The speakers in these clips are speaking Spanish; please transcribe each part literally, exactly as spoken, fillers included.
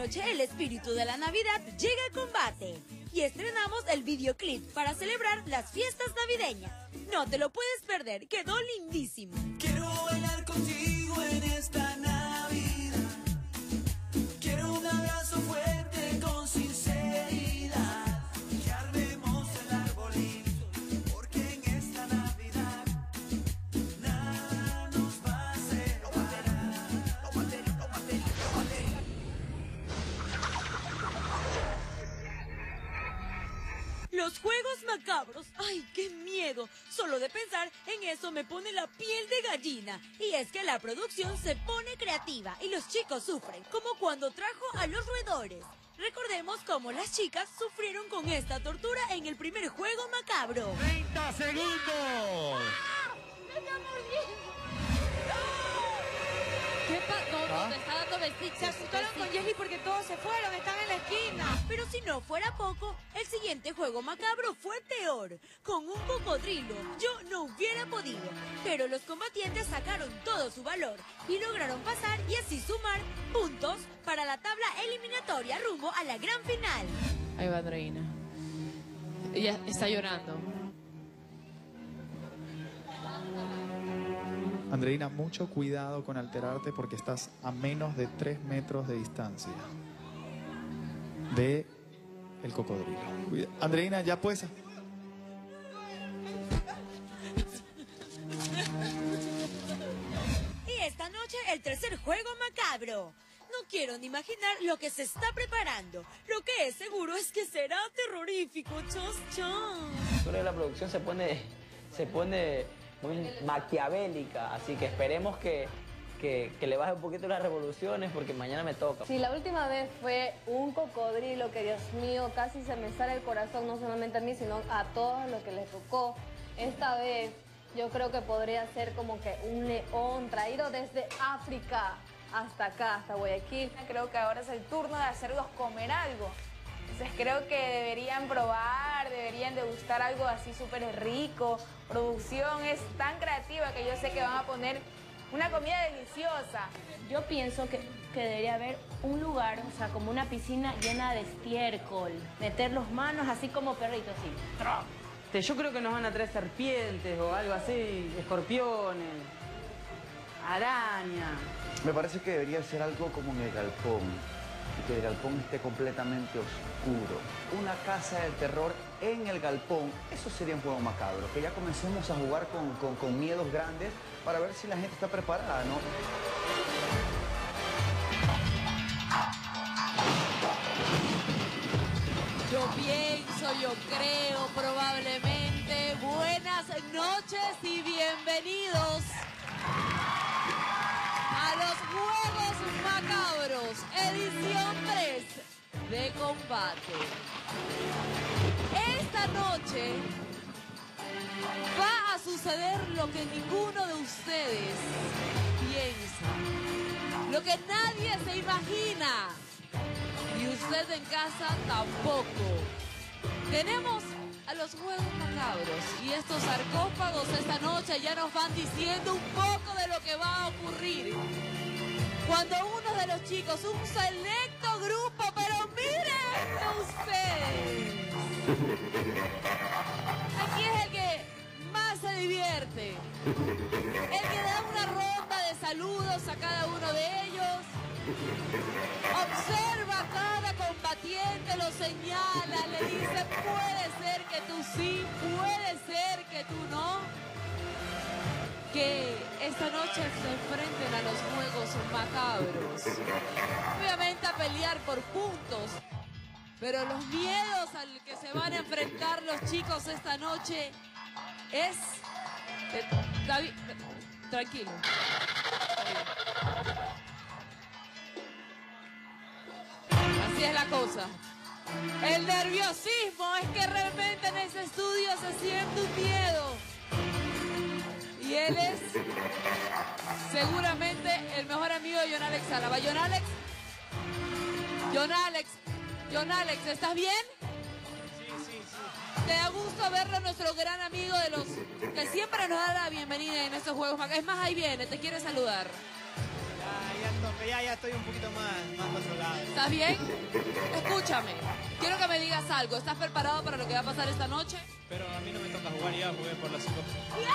noche el espíritu de la Navidad llega a combate y estrenamos el videoclip para celebrar las fiestas navideñas. No te lo puedes perder, quedó lindísimo. Quiero bailar contigo en esta Navidad. Quiero un abrazo fuerte con sinceridad. Que armemos el arbolito, porque en esta Navidad nada nos va a hacer. Lo baterá, lo baterá, lo baterá, lo baterá. Los juegos macabros, ¡ay, qué miedo! Solo de pensar en eso me pone la piel de gallina. Y es que la producción se pone creativa y los chicos sufren, como cuando trajo a los roedores. Recordemos cómo las chicas sufrieron con esta tortura en el primer juego macabro. ¡treinta segundos! ¡Me está mordiendo! ¿Qué pasó? ¿Ah? Te está dando besitos. Se asustaron con Jelly porque todos se fueron, están en la esquina. Pero si no fuera poco, el siguiente juego macabro fue peor. Con un cocodrilo, yo no hubiera podido. Pero los combatientes sacaron todo su valor y lograron pasar y así sumar puntos para la tabla eliminatoria rumbo a la gran final. Ahí va Andreina. Ella está llorando. Andreina, mucho cuidado con alterarte porque estás a menos de tres metros de distancia de el cocodrilo. Cuida- Andreina, ya pues. Y esta noche el tercer juego macabro. No quiero ni imaginar lo que se está preparando. Lo que es seguro es que será terrorífico. Chos, chos. Creo que la producción se pone, se pone muy maquiavélica, así que esperemos que, que, que le baje un poquito las revoluciones porque mañana me toca. Sí, la última vez fue un cocodrilo que, Dios mío, casi se me sale el corazón, no solamente a mí, sino a todos los que les tocó. Esta vez yo creo que podría ser como que un león traído desde África hasta acá, hasta Guayaquil. Creo que ahora es el turno de hacerlos comer algo. Entonces creo que deberían probar, deberían degustar algo así súper rico. Producción es tan creativa que yo sé que van a poner una comida deliciosa. Yo pienso que, que debería haber un lugar, o sea, como una piscina llena de estiércol. Meter los manos así como perritos, así. Este, Yo creo que nos van a traer serpientes o algo así, escorpiones, arañas. Me parece que debería ser algo como en el galpón, y que el galpón esté completamente oscuro. Una casa del terror en el galpón, eso sería un juego macabro, que ya comencemos a jugar con, con, con miedos grandes para ver si la gente está preparada, ¿no? Yo pienso, yo creo, probablemente. Buenas noches y bienvenidos a los Juegos Macabros, edición tres de combate. Esta noche va a suceder lo que ninguno de ustedes piensa, lo que nadie se imagina. Y usted en casa tampoco. Tenemos a los Juegos Macabros y estos sarcófagos esta noche ya nos van diciendo un poco de lo que va a ocurrir. Cuando uno de los chicos, un selecto grupo, pero miren ustedes. Aquí es el que más se divierte. El que da una ronda de saludos a cada uno de ellos. Observa a cada combatiente, lo señala, le dice, puede ser que tú sí, puede ser que tú no. Que esta noche se enfrenten a los Juegos Macabros. Obviamente a pelear por puntos, pero los miedos al que se van a enfrentar los chicos esta noche es... Eh, David, eh, tranquilo. Así es la cosa. El nerviosismo es que realmente en ese estudio se siente un miedo. Y él es seguramente el mejor amigo de John Alex Álava. John Alex, John Alex, John Alex, ¿estás bien? Sí, sí, sí. Te da gusto verlo, nuestro gran amigo de los que siempre nos da la bienvenida en estos juegos. Es más, ahí viene, te quiere saludar. Ya, ya tope, ya, ya estoy un poquito más, más controlado. ¿Estás bien? Escúchame. Quiero que me digas algo. ¿Estás preparado para lo que va a pasar esta noche? Pero a mí no me toca jugar ya, jugué por las cinco.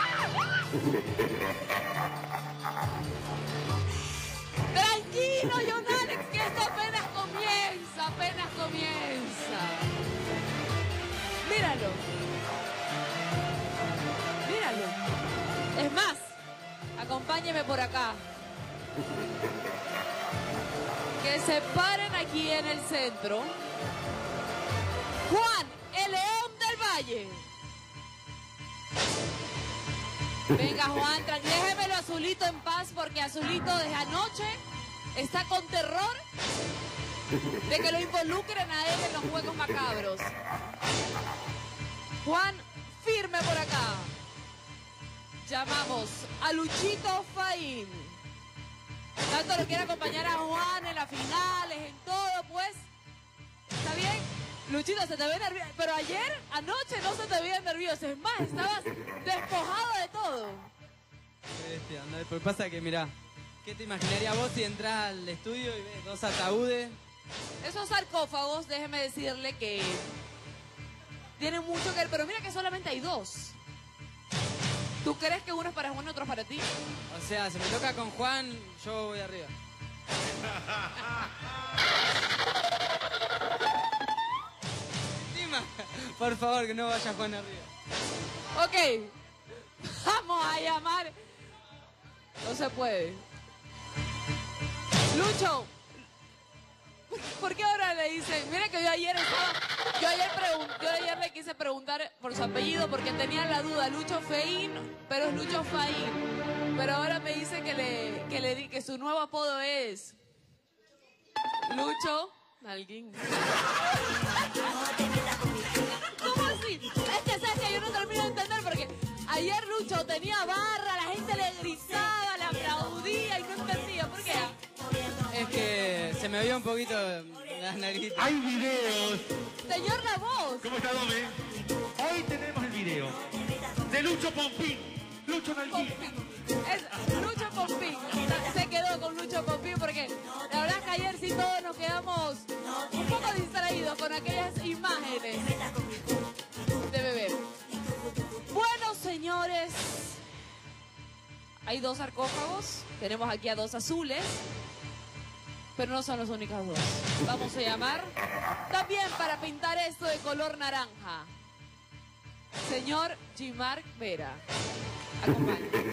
Tranquilo, John Alex, que esto apenas comienza, apenas comienza. Míralo. Míralo. Es más, acompáñeme por acá. Que se paren aquí en el centro. Juan, el León del Valle. Venga, Juan, tra- déjemelo Azulito en paz, porque Azulito desde anoche está con terror de que lo involucren a él en los juegos macabros. Juan, firme por acá. Llamamos a Luchito Faín. Tanto lo quiere acompañar a Juan en las finales, en todo, pues. ¿Está bien? Luchito, se te ve nervioso. Pero ayer, anoche, no se te veía nervioso. Es más, estabas despojado de todo. Este, anda, pero pasa que, mirá, ¿qué te imaginarías vos si entras al estudio y ves dos ataúdes? Esos sarcófagos, déjeme decirle que tienen mucho que ver, pero mira que solamente hay dos. ¿Tú crees que uno es para Juan y otro es para ti? O sea, si me toca con Juan, yo voy arriba. Encima, por favor, que no vaya Juan arriba. Ok, vamos a llamar. No se puede. Lucho, ¿por qué ahora le dicen? Mira que yo ayer estaba, yo ayer, pregun- yo ayer le quise preguntar por su apellido porque tenía la duda, Lucho Feín, pero es Lucho Faín. Pero ahora me dice que le, que le di, que su nuevo apodo es Lucho Nalguín. ¿Cómo así? Es que sabes que yo no termino de entender porque ayer Lucho tenía barra, la gente le gritaba, le aplaudía y no entendía. ¿Por qué? Es que se me vio un poquito las narices. ¡Hay videos! Señor La Voz. ¿Cómo está, Dome? Hoy tenemos el video de Lucho Pompín. Lucho Nalguín. Es Lucho Pompín. Se quedó con Lucho Pompín porque la verdad es que ayer sí todos nos quedamos un poco distraídos con aquellas imágenes de bebé. Bueno, señores, hay dos sarcófagos. Tenemos aquí a dos azules, pero no son los únicos dos. Vamos a llamar también para pintar esto de color naranja. Señor G-Mark Vera. Acompáñenos.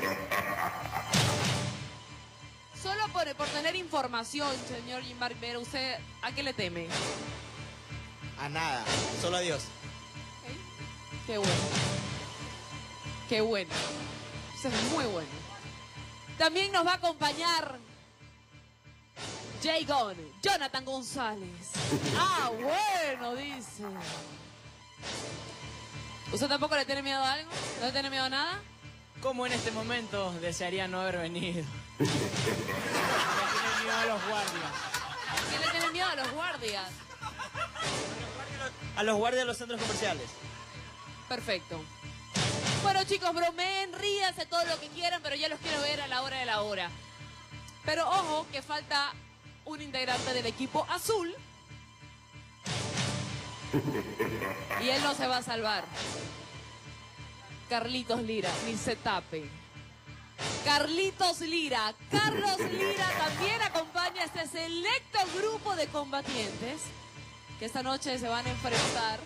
Solo por, por tener información, señor G-Mark Vera, ¿usted a qué le teme? A nada, solo a Dios. Qué bueno. Qué bueno. Eso es muy bueno. También nos va a acompañar Jay Gon, Jonathan González. Ah, bueno, dice. ¿Usted tampoco le tiene miedo a algo? ¿No le tiene miedo a nada? Como en este momento desearía no haber venido. Me tiene miedo a los guardias. ¿Quién le tiene miedo a los guardias? A los guardias de los centros comerciales. Perfecto. Bueno, chicos, bromeen, ríanse todo lo que quieran, pero ya los quiero ver a la hora de la hora. Pero ojo, que falta un integrante del equipo azul. Y él no se va a salvar. Carlitos Lira, ni se tape. Carlitos Lira. Carlos Lira también acompaña a este selecto grupo de combatientes que esta noche se van a enfrentar.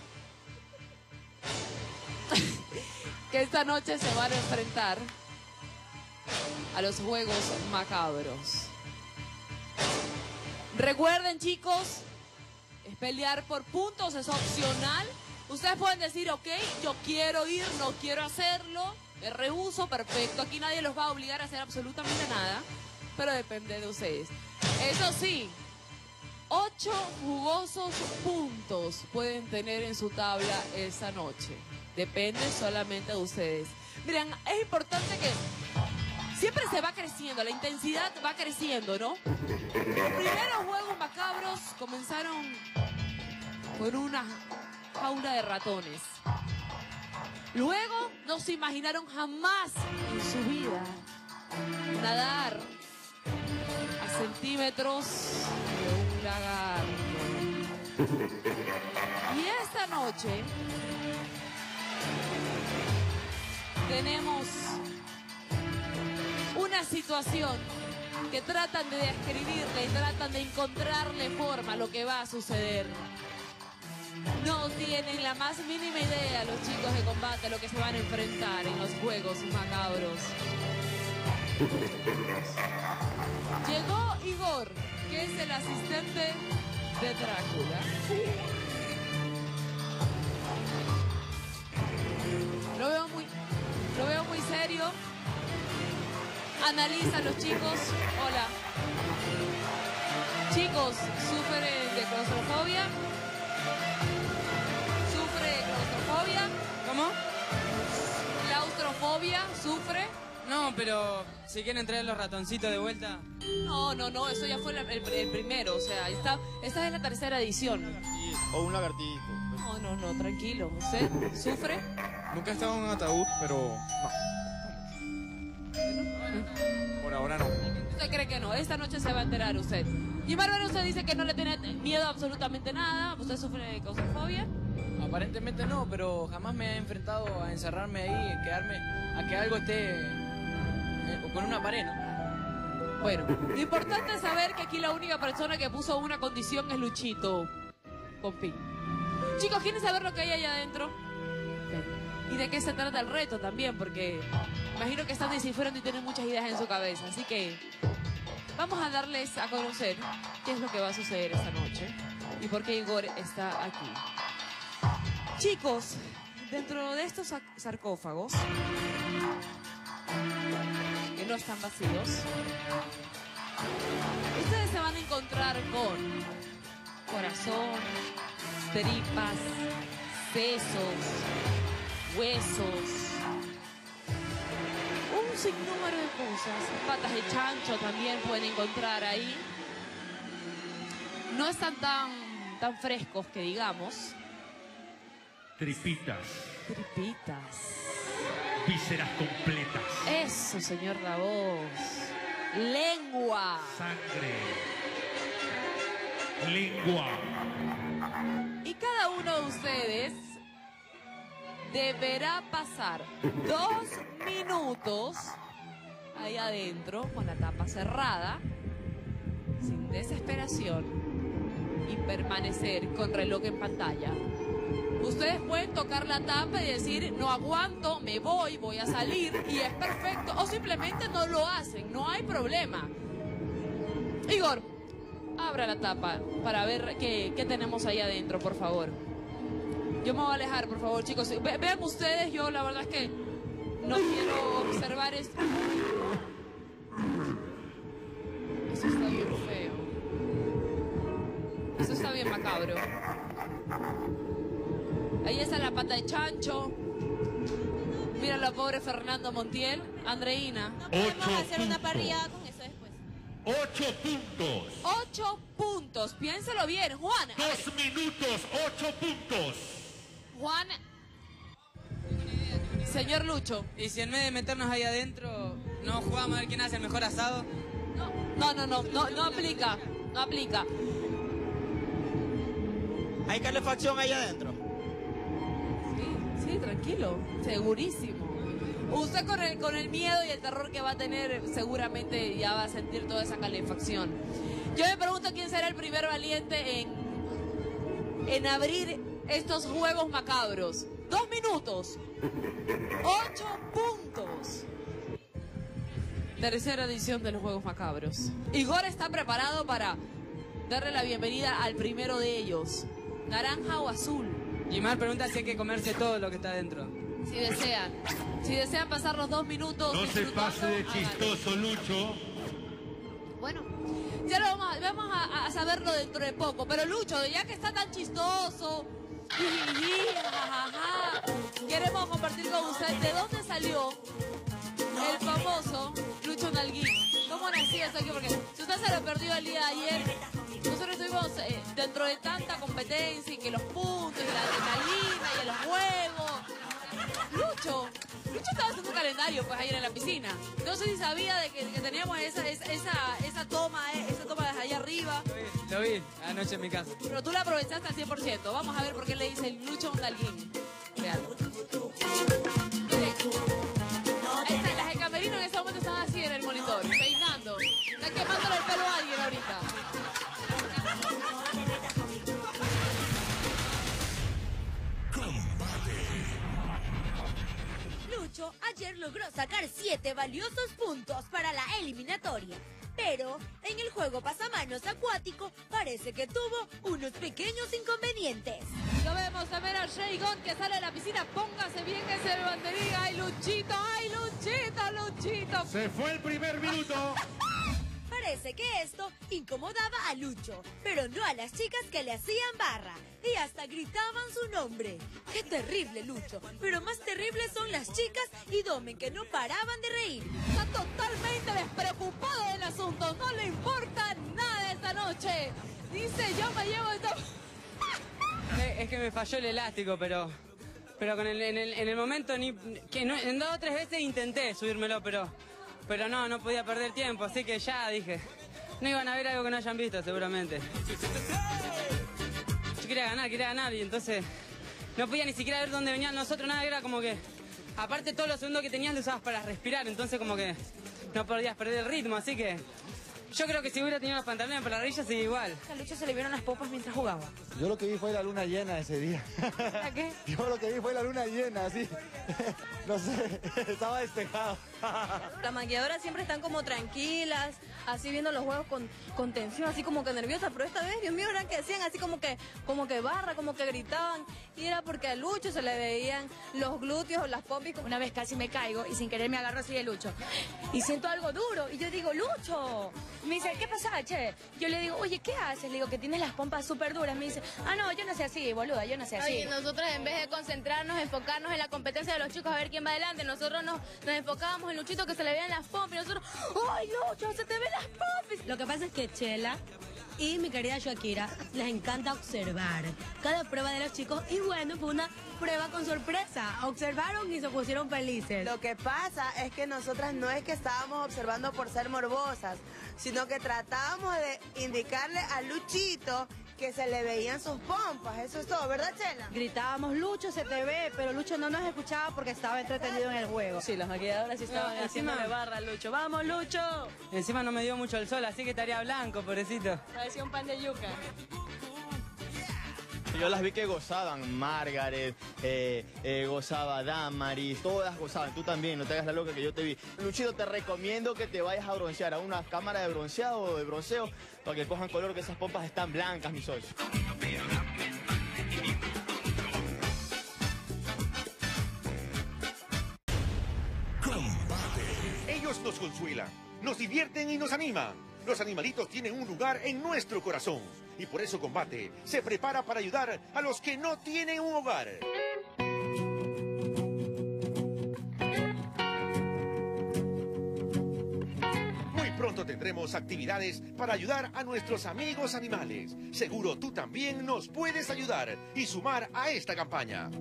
que esta noche se van a enfrentar a los juegos macabros. Recuerden, chicos, es pelear por puntos, es opcional. Ustedes pueden decir, ok, yo quiero ir, no quiero hacerlo, me rehúso, perfecto. Aquí nadie los va a obligar a hacer absolutamente nada, pero depende de ustedes. Eso sí, ocho jugosos puntos pueden tener en su tabla esta noche. Depende solamente de ustedes. Miren, es importante que siempre se va creciendo, la intensidad va creciendo, ¿no? Los primeros juegos macabros comenzaron con una jaula de ratones. Luego no se imaginaron jamás en su vida nadar centímetros de un lagarto. Y esta noche tenemos una situación que tratan de describirle y tratan de encontrarle forma a lo que va a suceder. No tienen la más mínima idea los chicos de combate a lo que se van a enfrentar en los juegos macabros. Llegó Igor, que es el asistente de Drácula. Lo veo muy, lo veo muy serio. Analiza a los chicos. Hola. Chicos, ¿sufren de claustrofobia? ¿Sufre de claustrofobia? ¿Cómo? ¿Claustrofobia? ¿Sufre? No, pero si quieren traer los ratoncitos de vuelta. No, no, no, eso ya fue la- el, el primero, o sea, esta, esta es la tercera edición. O un lagartito. No, no, no, tranquilo. ¿Usted sufre? Nunca he estado en un ataúd, pero no. Por ahora no. ¿Usted cree que no? Esta noche se va a enterar usted. Y Bárbara, usted dice que no le tiene miedo a absolutamente nada. ¿Usted sufre de claustrofobia? Aparentemente no, pero jamás me he enfrentado a encerrarme ahí, a quedarme, a que algo esté eh, con una pared, ¿no? Bueno, lo importante es saber que aquí la única persona que puso una condición es Luchito Pompín. Chicos, ¿quieren saber lo que hay allá adentro? Ok. ¿Y de qué se trata el reto también? Porque imagino que están descifrando y tienen muchas ideas en su cabeza. Así que vamos a darles a conocer qué es lo que va a suceder esta noche y por qué Igor está aquí. Chicos, dentro de estos sac- sarcófagos, que no están vacíos, ustedes se van a encontrar con corazón, tripas, sesos, huesos, un sinnúmero de cosas. Patas de chancho también pueden encontrar ahí. No están tan, tan frescos que digamos. Tripitas, Tripitas. vísceras completas, Eso, señor Davos. Lengua. sangre, lengua. Y cada uno de ustedes deberá pasar dos minutos ahí adentro con la tapa cerrada, sin desesperación y permanecer con reloj en pantalla. Ustedes pueden tocar la tapa y decir, no aguanto, me voy, voy a salir y es perfecto. O simplemente no lo hacen, no hay problema. Igor, abra la tapa para ver qué, qué tenemos ahí adentro, por favor. Yo me voy a alejar, por favor, chicos. Ve- vean ustedes, yo la verdad es que no quiero observar esto. Eso está bien feo. Eso está bien macabro. Ahí está la pata de chancho. Mira la pobre Fernando Montiel. Andreina. Podemos hacer una parrillada con eso después. Ocho puntos. Ocho puntos. Piénselo bien, Juan. A ver, Dos minutos, ocho puntos. Juan. Señor Lucho. Y si en vez de meternos ahí adentro, no jugamos a ver quién hace el mejor asado. No, no, no, no, no aplica. No aplica. ¿Hay calefacción ahí adentro? Sí, sí, tranquilo. Segurísimo. Usted con el, con el miedo y el terror que va a tener, seguramente ya va a sentir toda esa calefacción. Yo me pregunto quién será el primer valiente en, en abrir estos juegos macabros. Dos minutos. Ocho puntos. Tercera edición de los juegos macabros. Igor está preparado para darle la bienvenida al primero de ellos. ¿Naranja o azul? Y más pregunta si hay que comerse todo lo que está adentro. Si desean. Si desean pasar los dos minutos. No se disfrutando, pase de háganlo. chistoso, Lucho. Bueno, ya lo vamos, a, vamos a, a saberlo dentro de poco. Pero Lucho, ya que está tan chistoso, jijiji, jajaja, queremos compartir con usted de dónde salió el famoso Lucho Nalguín. ¿Cómo nació eso aquí? Porque si usted se lo perdió el día de ayer, nosotros estuvimos eh, dentro de tanta competencia y que los puntos, y la adrenalina y los juegos. Lucho, Lucho estaba haciendo un calendario pues ayer en la piscina. No sé si sabía de que, que teníamos esa, esa, esa, esa toma, eh, esa toma de arriba. Lo vi, lo vi anoche en mi casa. Pero tú la aprovechaste al cien por ciento. Vamos a ver por qué le dice el Lucho Galguín. Vean. Ahí está, las de camerino en ese momento están así en el monitor, peinando. Están quemándole el pelo a alguien ahorita. Lucho ayer logró sacar siete valiosos puntos para la eliminatoria. Pero en el juego pasamanos acuático parece que tuvo unos pequeños inconvenientes. Lo vemos también a Shaygon que sale de la piscina. Póngase bien ese banderín. ¡Ay, Luchito! ¡Ay, Luchito! ¡Luchito! Se fue el primer minuto. Parece que esto incomodaba a Lucho, pero no a las chicas que le hacían barra. Y hasta gritaban su nombre. ¡Qué terrible, Lucho! Pero más terribles son las chicas y Domen, que no paraban de reír. Está totalmente despreocupado del asunto. No le importa nada esta noche. Dice, yo me llevo esta... Es que me falló el elástico, pero... Pero con el, en, el, en el momento, ni que no, en dos o tres veces intenté subírmelo, pero... Pero no, no podía perder tiempo, así que ya dije, no iban a ver algo que no hayan visto seguramente. Yo quería ganar, quería ganar y entonces no podía ni siquiera ver dónde venían nosotros, nada, era como que, aparte todos los segundos que tenías lo usabas para respirar, entonces como que no podías perder el ritmo, así que yo creo que si hubiera tenido los pantalones para la rodilla sería igual. A Lucho se le vieron las popas mientras jugaba. Yo lo que vi fue la luna llena ese día. ¿A qué? Yo lo que vi fue la luna llena, así. No sé, estaba despejado. Las maquilladoras siempre están como tranquilas, así viendo los juegos con, con tensión, así como que nerviosas, pero esta vez, Dios mío, eran que hacían así como que, como que barra, como que gritaban, y era porque a Lucho se le veían los glúteos o las pompis. Una vez casi me caigo y sin querer me agarro así de Lucho. Y siento algo duro y yo digo, Lucho. Me dice, ¿qué pasa, che? Yo le digo, oye, ¿qué haces? Le digo, que tienes las pompas súper duras. Me dice, ah, no, yo no sé así, boluda, yo no sé así. Oye, nosotros en vez de concentrarnos, enfocarnos en la competencia de los chicos a ver quién va adelante, nosotros nos, nos enfocábamos en Luchito que se le vean las pompis. Nosotros, ¡ay, Lucho, se te ven las pompis! Lo que pasa es que Chela y mi querida Shakira les encanta observar cada prueba de los chicos y bueno, fue una prueba con sorpresa. Observaron y se pusieron felices. Lo que pasa es que nosotras no es que estábamos observando por ser morbosas, sino que tratábamos de indicarle a Luchito que se le veían sus pompas. Eso es todo, ¿verdad, Chela? Gritábamos, Lucho, se te ve, pero Lucho no nos escuchaba porque estaba entretenido en el juego. Sí, las maquilladoras sí estaban No, haciendo encima- de barra al Lucho. ¡Vamos, Lucho! Encima no me dio mucho el sol, así que estaría blanco, pobrecito. Parecía un pan de yuca. Yo las vi que gozaban, Margaret, eh, eh, gozaba Damaris, todas gozaban, tú también, no te hagas la loca que yo te vi. Luchito, te recomiendo que te vayas a broncear a una cámara de bronceado o de bronceo para que cojan color, que esas pompas están blancas, mis socios. Ellos nos consuelan, nos divierten y nos animan. Los animalitos tienen un lugar en nuestro corazón. Y por eso Combate se prepara para ayudar a los que no tienen un hogar. Muy pronto tendremos actividades para ayudar a nuestros amigos animales. Seguro tú también nos puedes ayudar y sumar a esta campaña.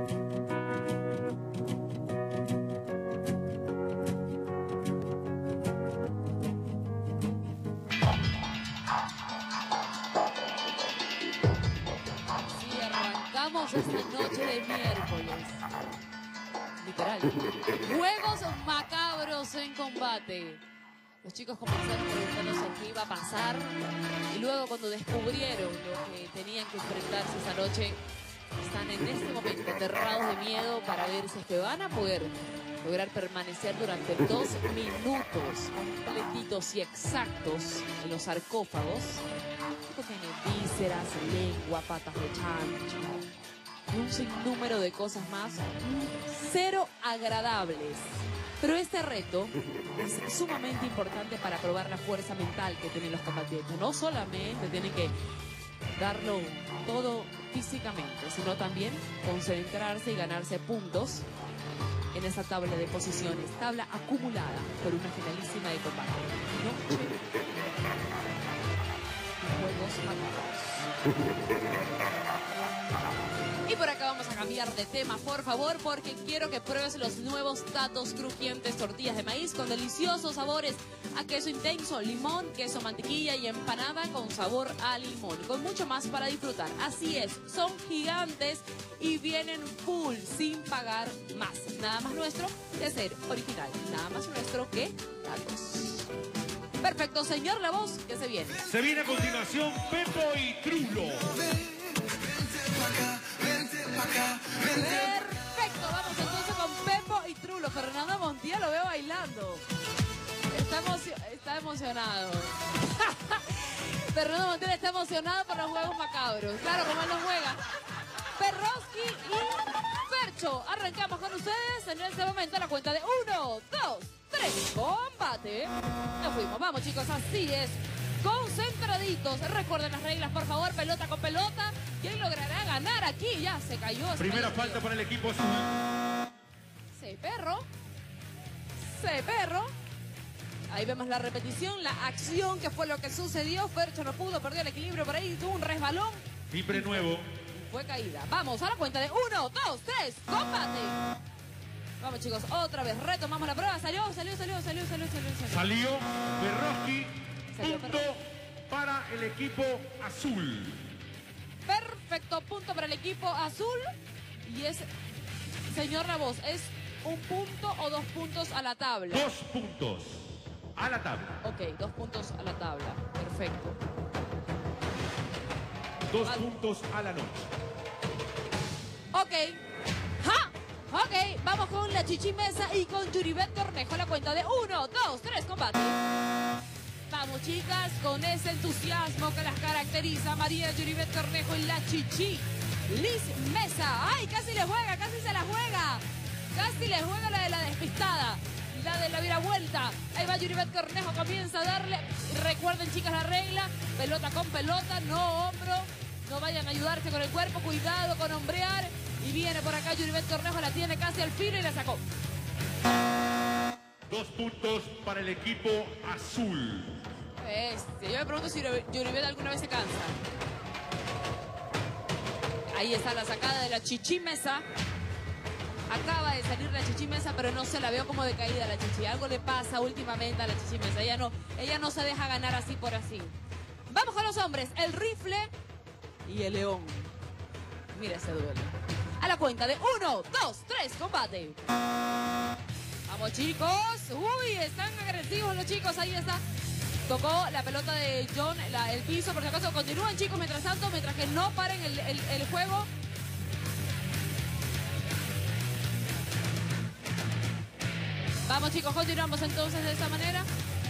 Y arrancamos esta noche de miércoles. Literal. Juegos macabros en combate. Los chicos comenzaron preguntándose qué iba a pasar. Y luego cuando descubrieron lo que tenían que enfrentarse esa noche, están en este momento aterrados de miedo para ver si es que van a poder lograr permanecer durante dos minutos completitos y exactos en los sarcófagos. Esto tiene vísceras, lengua, patas de chancho y un sinnúmero de cosas más, cero agradables. Pero este reto es sumamente importante para probar la fuerza mental que tienen los combatientes. No solamente tienen que darlo todo físicamente, sino también concentrarse y ganarse puntos en esa tabla de posiciones, tabla acumulada por una finalísima de combate. Noche de Juegos Macabros. Y por acá vamos a cambiar de tema, por favor, porque quiero que pruebes los nuevos Tatos crujientes tortillas de maíz con deliciosos sabores a queso intenso, limón, queso mantequilla y empanada con sabor a limón, con mucho más para disfrutar. Así es, son gigantes y vienen full, sin pagar más. Nada más nuestro que ser original, nada más nuestro que Tatos. Perfecto, señor La Voz, que se viene. Se viene a continuación Pepo y Trulo. Perfecto, vamos entonces con Pepo y Trulo. Fernando Montiel lo veo bailando. Está, emocio está emocionado. Fernando Montiel está emocionado por los juegos macabros. Claro, como él no juega. Perroski y Fercho. Arrancamos con ustedes en este momento a la cuenta de uno, dos, tres. Combate. Nos fuimos. Vamos, chicos, así es. Concentraditos. Recuerden las reglas, por favor. Pelota con pelota. ¿Quién logrará ganar aquí? Ya se cayó. Se Primera cayó falta para el equipo azul. Se perro. Se perro. Ahí vemos la repetición, la acción, que fue lo que sucedió. Fercho no pudo, perdió el equilibrio por ahí, tuvo un resbalón. Timbre nuevo. Fue caída. Vamos a la cuenta de uno, dos, tres. Combate. Vamos, chicos, otra vez. Retomamos la prueba. Salió, salió, salió, salió, salió, salió. Salió, Salió Perroski. Salió Punto para el equipo azul. Perfecto, punto para el equipo azul. Y es, señor La Voz, ¿es un punto o dos puntos a la tabla? Dos puntos a la tabla. Ok, dos puntos a la tabla. Perfecto. Dos vale. puntos a la noche. Ok. ¡Ja! Ok, vamos con la Chichimesa y con Yuribet Cornejo. La cuenta de uno, dos, tres, combate. Vamos, chicas, con ese entusiasmo que las caracteriza María Yuribet Cornejo y la Chichi. Liz Mesa. ¡Ay, casi le juega, casi se la juega! Casi le juega la de la despistada. La de la viravuelta. Ahí va Yuribet Cornejo, comienza a darle. Recuerden, chicas, la regla. Pelota con pelota, no hombro. No vayan a ayudarse con el cuerpo. Cuidado con hombrear. Y viene por acá Yuribet Cornejo, la tiene casi al filo y la sacó. Dos puntos para el equipo azul. Este, yo me pregunto si Yuribet alguna vez se cansa. Ahí está la sacada de la Chichimesa. Acaba de salir la Chichimesa, pero no se la veo como decaída la Chichi. Algo le pasa últimamente a la Chichimesa. Ella no, ella no se deja ganar así por así. Vamos con los hombres. El rifle y el león. Mira ese duelo. A la cuenta de uno, dos, tres, combate. Vamos, chicos. Uy, están agresivos los chicos. Ahí está. Tocó la pelota de John, la, el piso, por si acaso. Continúan, chicos, mientras tanto, mientras que no paren el, el, el juego. Vamos, chicos, continuamos entonces de esta manera.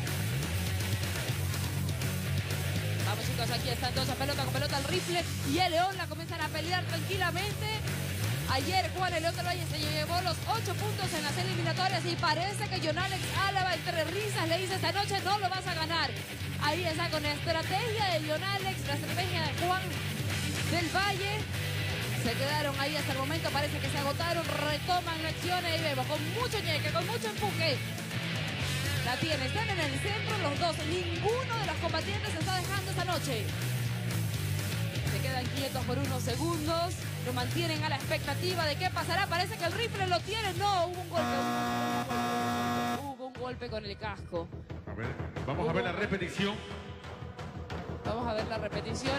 Vamos, chicos, aquí está entonces pelota con pelota, el rifle y el león la comienzan a pelear tranquilamente. Ayer Juan el León del Valle se llevó los ocho puntos en las eliminatorias y parece que John Alex Álava entre risas le dice: esta noche no lo vas a ganar. Ahí está con la estrategia de John Alex, la estrategia de Juan del Valle. Se quedaron ahí hasta el momento, parece que se agotaron, retoman la acción y vemos con mucho ñeque, con mucho empuje. La tiene, están en el centro los dos, ninguno de los combatientes se está dejando esta noche. Se quedan quietos por unos segundos, lo mantienen a la expectativa de qué pasará. Parece que el rifle lo tiene, no, hubo un golpe, hubo un golpe, hubo un golpe con el casco. A ver, vamos hubo... a ver la repetición. Vamos a ver la repetición.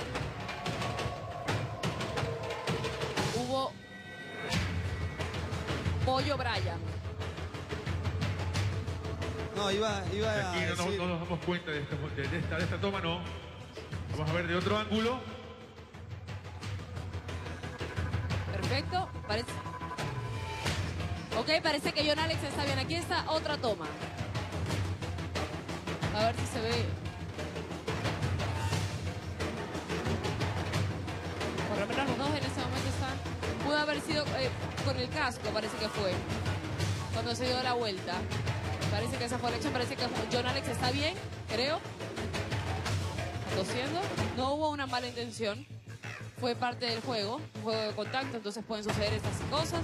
Hubo Pollo Brian. No, iba, iba Aquí a no, decir... no nos damos cuenta de esta, de, esta, de esta toma, no. Vamos a ver de otro ángulo. Perfecto. Parece... Ok, parece que John Alex está bien. Aquí está otra toma. A ver si se ve. Por lo menos los dos en ese momento están... Pudo haber sido eh, con el casco, parece que fue. Cuando se dio la vuelta. Parece que esa fue la acción. Parece que John Alex está bien, creo. Tosiendo. No hubo una mala intención. Fue parte del juego. Un juego de contacto, entonces pueden suceder estas cosas.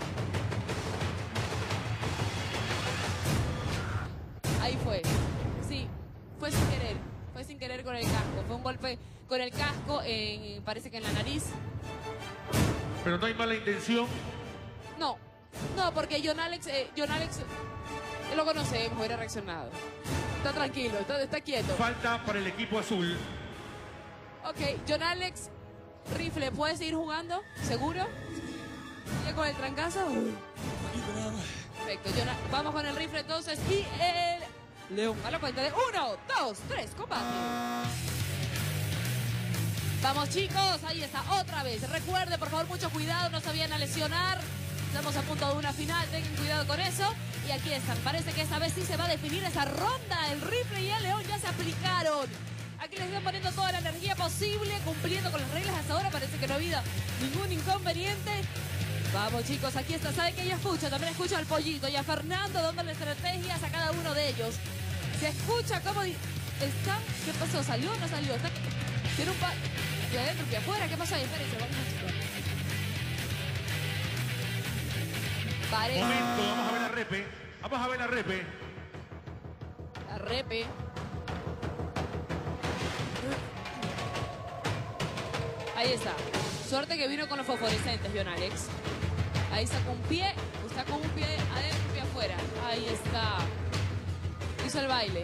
Ahí fue. Sí, fue sin querer. Fue sin querer con el casco. Fue un golpe con el casco, en, parece que en la nariz. Pero no hay mala intención. No, no, porque John Alex, eh, John Alex, eh, lo conocemos, hubiera reaccionado. Está tranquilo, está, está quieto. Falta para el equipo azul. Ok, John Alex, rifle, ¿puedes seguir jugando? ¿Seguro? ¿Ya con el trancazo? Perfecto, John, vamos con el rifle entonces y el león a la cuenta de uno, dos, tres, combate. Vamos chicos, ahí está, otra vez. Recuerde, por favor, mucho cuidado, no se vayan a lesionar. Estamos a punto de una final, tengan cuidado con eso. Y aquí están, parece que esta vez sí se va a definir esa ronda. El rifle y el león ya se aplicaron. Aquí les están poniendo toda la energía posible, cumpliendo con las reglas hasta ahora. Parece que no ha habido ningún inconveniente. Vamos chicos, aquí está. ¿Sabe que yo escucho? También escucho al pollito y a Fernando dándole estrategias a cada uno de ellos. Se escucha cómo están. ¿Qué pasó? ¿Salió o no salió? ¿Está... Tiene un par de adentro y afuera. ¿Qué pasó ahí? Espérense, vamos a checar. Parece... Momento, vamos a ver la repe. Vamos a ver la repe. La repe. Ahí está. Suerte que vino con los fosforescentes, John Alex. Ahí sacó un pie. Sacó un pie adentro y un pie afuera. Ahí está. Hizo el baile.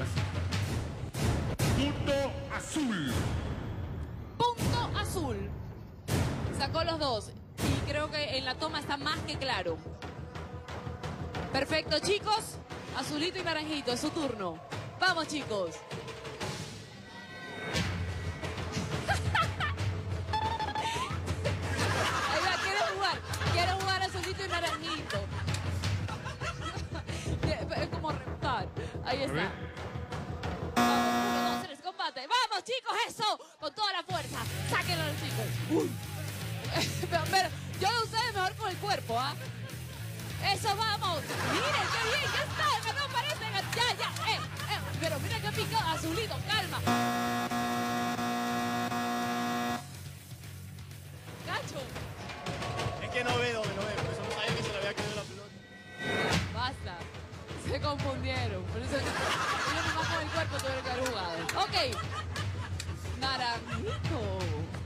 Punto azul. Punto azul. Sacó los dos. Y creo que en la toma está más que claro. Perfecto, chicos. Azulito y naranjito, es su turno. Vamos, chicos. Ahí va, quiere jugar. Quiere jugar azulito y naranjito. Es como reptar. Ahí está. Vamos, uno, dos, tres, combate. Vamos, chicos, eso. Con toda la fuerza. Sáquenlo a los chicos. Uy. Pero, pero yo de ustedes mejor con el cuerpo, ¿ah? ¿eh? Eso, vamos. Miren, qué bien, ya está. Ganó, parece. Ya, ya. Eh, eh. Pero mira qué picado. Azulito, calma. Cacho. Es que no ve, no ve, no ve. Por eso no sabía que se le había caído la pelota. Basta. Se confundieron. Por eso yo nomás con el cuerpo tuve que haber jugado. Ok. Naranjito.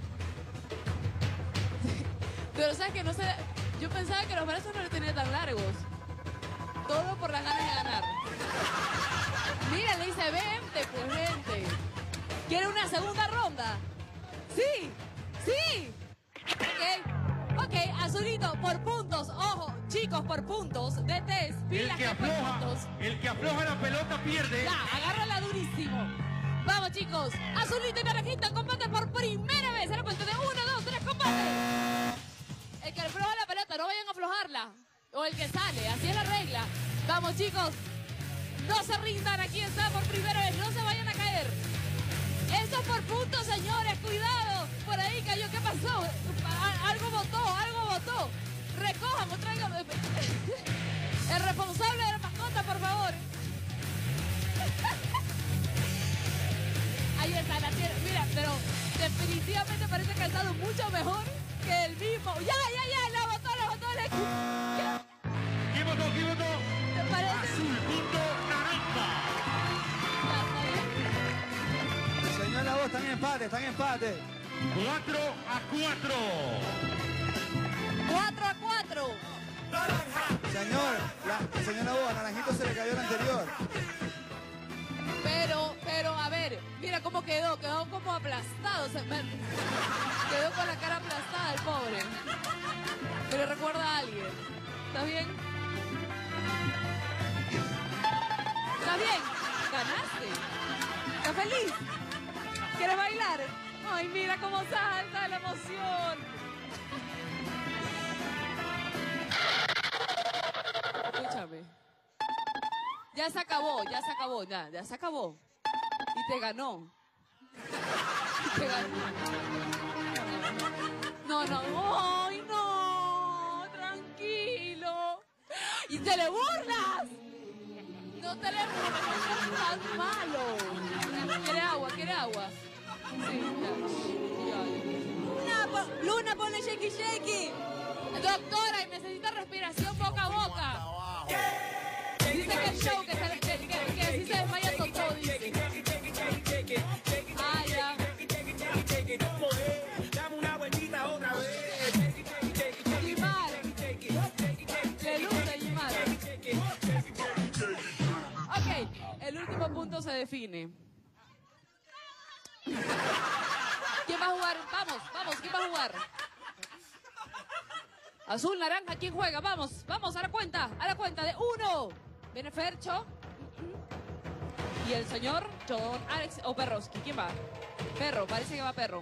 Pero sabes que no sé. Yo pensaba que los brazos no los tenía tan largos. Todo por las ganas de ganar. Mira, le dice, vente, pues vente. ¿Quiere una segunda ronda? Sí, sí. Ok, ok, azulito, por puntos. Ojo, chicos, por puntos. De test, pilas El que que por afloja, puntos. el que afloja la pelota pierde. Ya, agárrala durísimo. Vamos, chicos. Azulito y naranjito en combate por primera vez. A la cuenta de uno, dos, tres, combate. El que afloja la pelota, no vayan a aflojarla. O el que sale, así es la regla. Vamos, chicos. No se rindan, aquí está por primera vez. No se vayan a caer. Esto es por puntos, señores. Cuidado. Por ahí cayó. ¿Qué pasó? Algo botó, algo botó. Recojan, traigan. El responsable de la mascota, por favor. Ahí está la tierra. Mira, pero definitivamente parece que ha estado mucho mejor que el mismo. Ya, ya, ya, la botó, la botó el equipo. ¿Quién votó? ¿Quién votó? ¿Te parece? Azul, punto naranja. Señora, vos están en empate, están en empate. cuatro a cuatro. cuatro a cuatro. Señor, la, señora vos, a Naranjito se le cayó el anterior. Pero, pero, a ver, mira cómo quedó, quedó como aplastado, se me- quedó con la cara aplastada el pobre. Pero recuerda a alguien. ¿Estás bien? ¿Estás bien? ¿Ganaste? ¿Estás feliz? ¿Quieres bailar? Ay, mira cómo salta la emoción. Escúchame. Ya se acabó, ya se acabó, ya, ya se acabó. Y te ganó. Y te ganó. No, no, ay, no, tranquilo. Y te le burlas. No te le burlas, no seas tan malo. ¿Quiere agua? ¿Quiere agua? Sí, ya. Ya. Luna, po- Luna, ponle shaky shaky. Doctora, y necesita respiración boca a boca. Dice que el show, que, se, que, que, que así se desmaya todo, dice. Ah, ya. Dame una vueltita otra vez. el último punto se define. ¿Quién va a jugar? Vamos, vamos, ¿quién va a jugar? Azul, naranja, ¿quién juega? Vamos, vamos, a la cuenta, a la cuenta de uno. Viene Fercho. Y el señor John Alex o Perroski. ¿Quién va? Perro, parece que va Perro.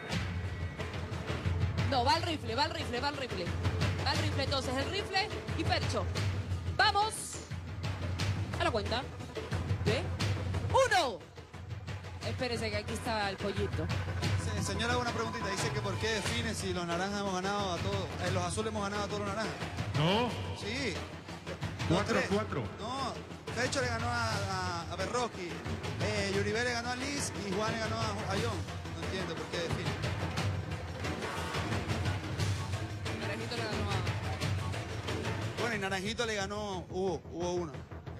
No, va el rifle, va el rifle, va el rifle. Va el rifle, entonces, el rifle y Percho. Vamos. A la cuenta. ¿Ve? ¡Uno! Espérese que aquí está el pollito. Sí, señora, hago una preguntita. Dice que por qué define si los naranjas hemos ganado a todos, eh, los azules hemos ganado a todos los naranjas. No. Sí. Cuatro, tres. cuatro. No, Fecho le ganó a, a, a Berroski, eh, Yuribé le ganó a Liz y Juan le ganó a, a John. No entiendo por qué define. Naranjito le ganó a... Bueno, y Naranjito le ganó, hubo, hubo uno.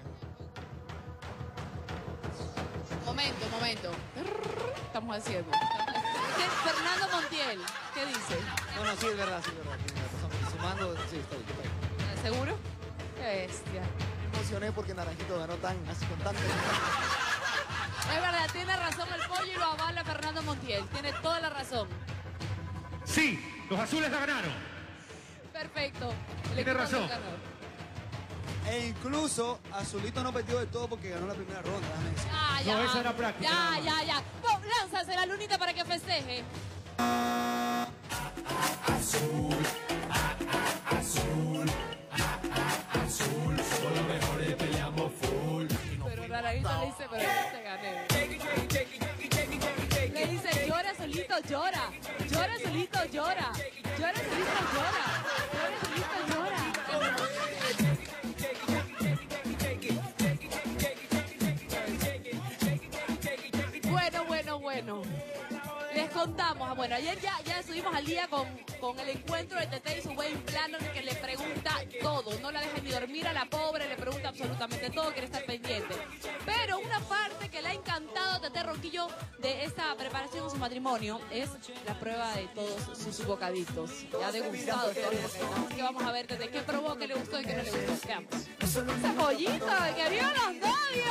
Momento, momento. Estamos haciendo. ¿Qué? Fernando Montiel, ¿qué dice? No, no, sí, es verdad, sí, es verdad. Tiene razón. Sumando, sí, estoy, estoy. ¿Seguro? Qué bestia. Me emocioné porque Naranjito ganó tan, así con tanto. Es verdad, tiene razón el pollo y lo avala Fernando Montiel. Tiene toda la razón. Sí, los azules la ganaron. Perfecto. El Tiene equipo razón. azul ganó. E incluso Azulito no perdió de todo porque ganó la primera ronda. déjame decir. Ah, ya. No, eso era práctica, Ya, nada ya, ya. Pon, lánzase la lunita para que festeje. Azul, azul, azul, somos los mejores, peleamos full. Pero Naranjito le dice, pero yo te gané. Le dice, llora solito, llora. Llora solito, llora. Llora solito, llora. Llora solito, llora. Bueno, bueno, bueno. Les contamos, bueno, ayer ya, ya estuvimos al día con, con el encuentro de Tete y su buen plano que le pregunta todo, no la deja ni dormir a la pobre, le pregunta absolutamente todo, quiere estar pendiente. Pero una parte que le ha encantado a Tete Ronquillo de esta preparación de su matrimonio es la prueba de todos sus bocaditos. Le ha degustado todos los bocaditos. Así que vamos a ver desde qué probó, qué le gustó y qué no le gustó. Veamos. ¡Ese pollito que vio los novios!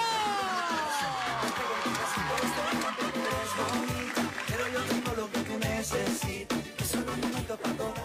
Pero yo tengo lo que tú necesitas. Eso no me mata para todo.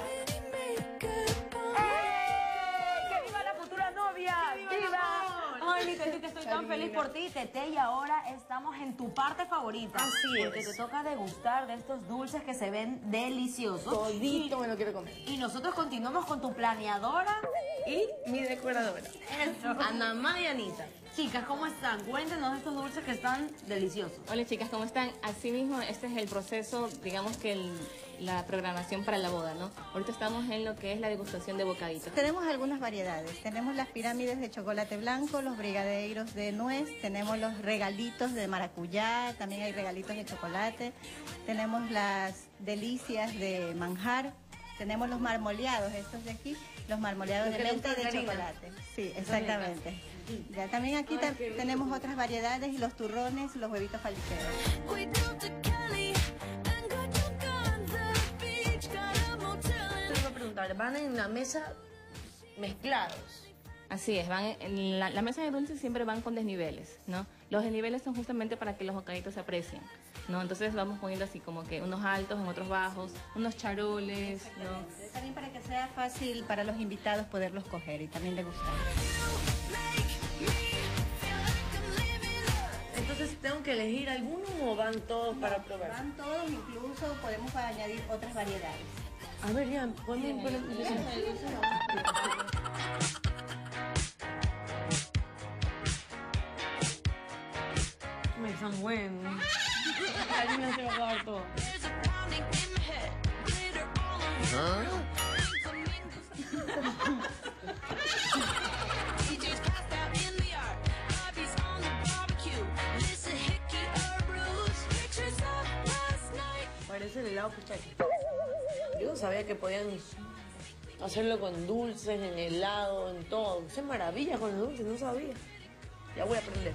¡Que viva la futura novia! ¡Viva! Ay, mi Tetita, estoy tan feliz por ti, Tete, y ahora estamos en tu parte favorita. Así es. Porque te toca degustar de estos dulces que se ven deliciosos. Todito me lo quiero comer. Y nosotros continuamos con tu planeadora Y mi decoradora. Eso. Ana Má y Anita. Chicas, ¿cómo están? Cuéntenos de estos dulces que están deliciosos. Hola chicas, ¿cómo están? Asimismo, este es el proceso, digamos que el- la programación para la boda, ¿no? Ahorita estamos en lo que es la degustación de bocaditos. Tenemos algunas variedades. Tenemos las pirámides de chocolate blanco, los brigadeiros de nuez, tenemos los regalitos de maracuyá, también hay regalitos de chocolate, tenemos las delicias de manjar, tenemos los marmoleados, estos de aquí, los marmoleados Los de que le menta y de gustan a chocolate. Sí, exactamente. Ya también aquí ta- tenemos otras variedades y los turrones, los huevitos faliceros. Te iba a preguntar, ¿van en la mesa mezclados? Así es, van en la, la mesa de dulces siempre van con desniveles, ¿no? Los desniveles son justamente para que los bocaditos se aprecien, ¿no? Entonces vamos poniendo así como que unos altos, en otros bajos, unos charoles, ¿no? También para que sea fácil para los invitados poderlos coger y también degustar. Entonces, ¿tengo que elegir alguno o van todos para probar? Van todos, incluso podemos añadir otras variedades. A ver, ya, ponme, ponme. Me están buenos. Ahí me se va a acabar todo. Parece el helado pistache. Yo no sabía que podían hacerlo con dulces, en helado, en todo. Qué maravilla con los dulces, no sabía. Ya voy a aprender.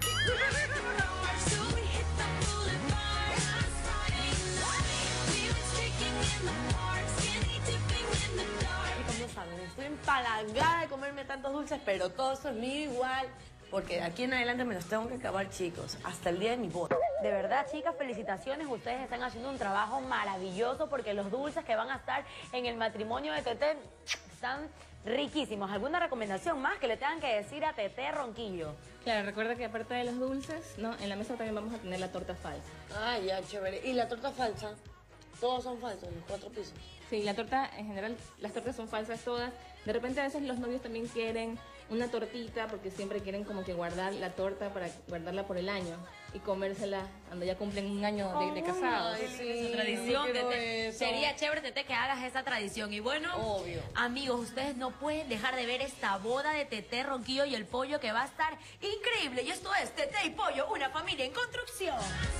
Y como saben, estoy empalagada de comerme tantos dulces, pero todo eso es mío igual. Porque de aquí en adelante me los tengo que acabar, chicos, hasta el día de mi boda. De verdad, chicas, felicitaciones. Ustedes están haciendo un trabajo maravilloso porque los dulces que van a estar en el matrimonio de Tete están riquísimos. ¿Alguna recomendación más que le tengan que decir a Tete Ronquillo? Claro, recuerda que aparte de los dulces, ¿no? En la mesa también vamos a tener la torta falsa. Ah, ya, chévere. ¿Y la torta falsa? Todos son falsos, los cuatro pisos. Sí, la torta, en general, las tortas son falsas todas. De repente a veces los novios también quieren una tortita porque siempre quieren como que guardar la torta para guardarla por el año y comérsela cuando ya cumplen un año de, de casados. Ay, sí, su tradición, Tete. Sería chévere, Tete, que hagas esa tradición. Y bueno, obvio, amigos, ustedes no pueden dejar de ver esta boda de Tete Ronquillo y el pollo que va a estar increíble. Y esto es Tete y Pollo, una familia en construcción.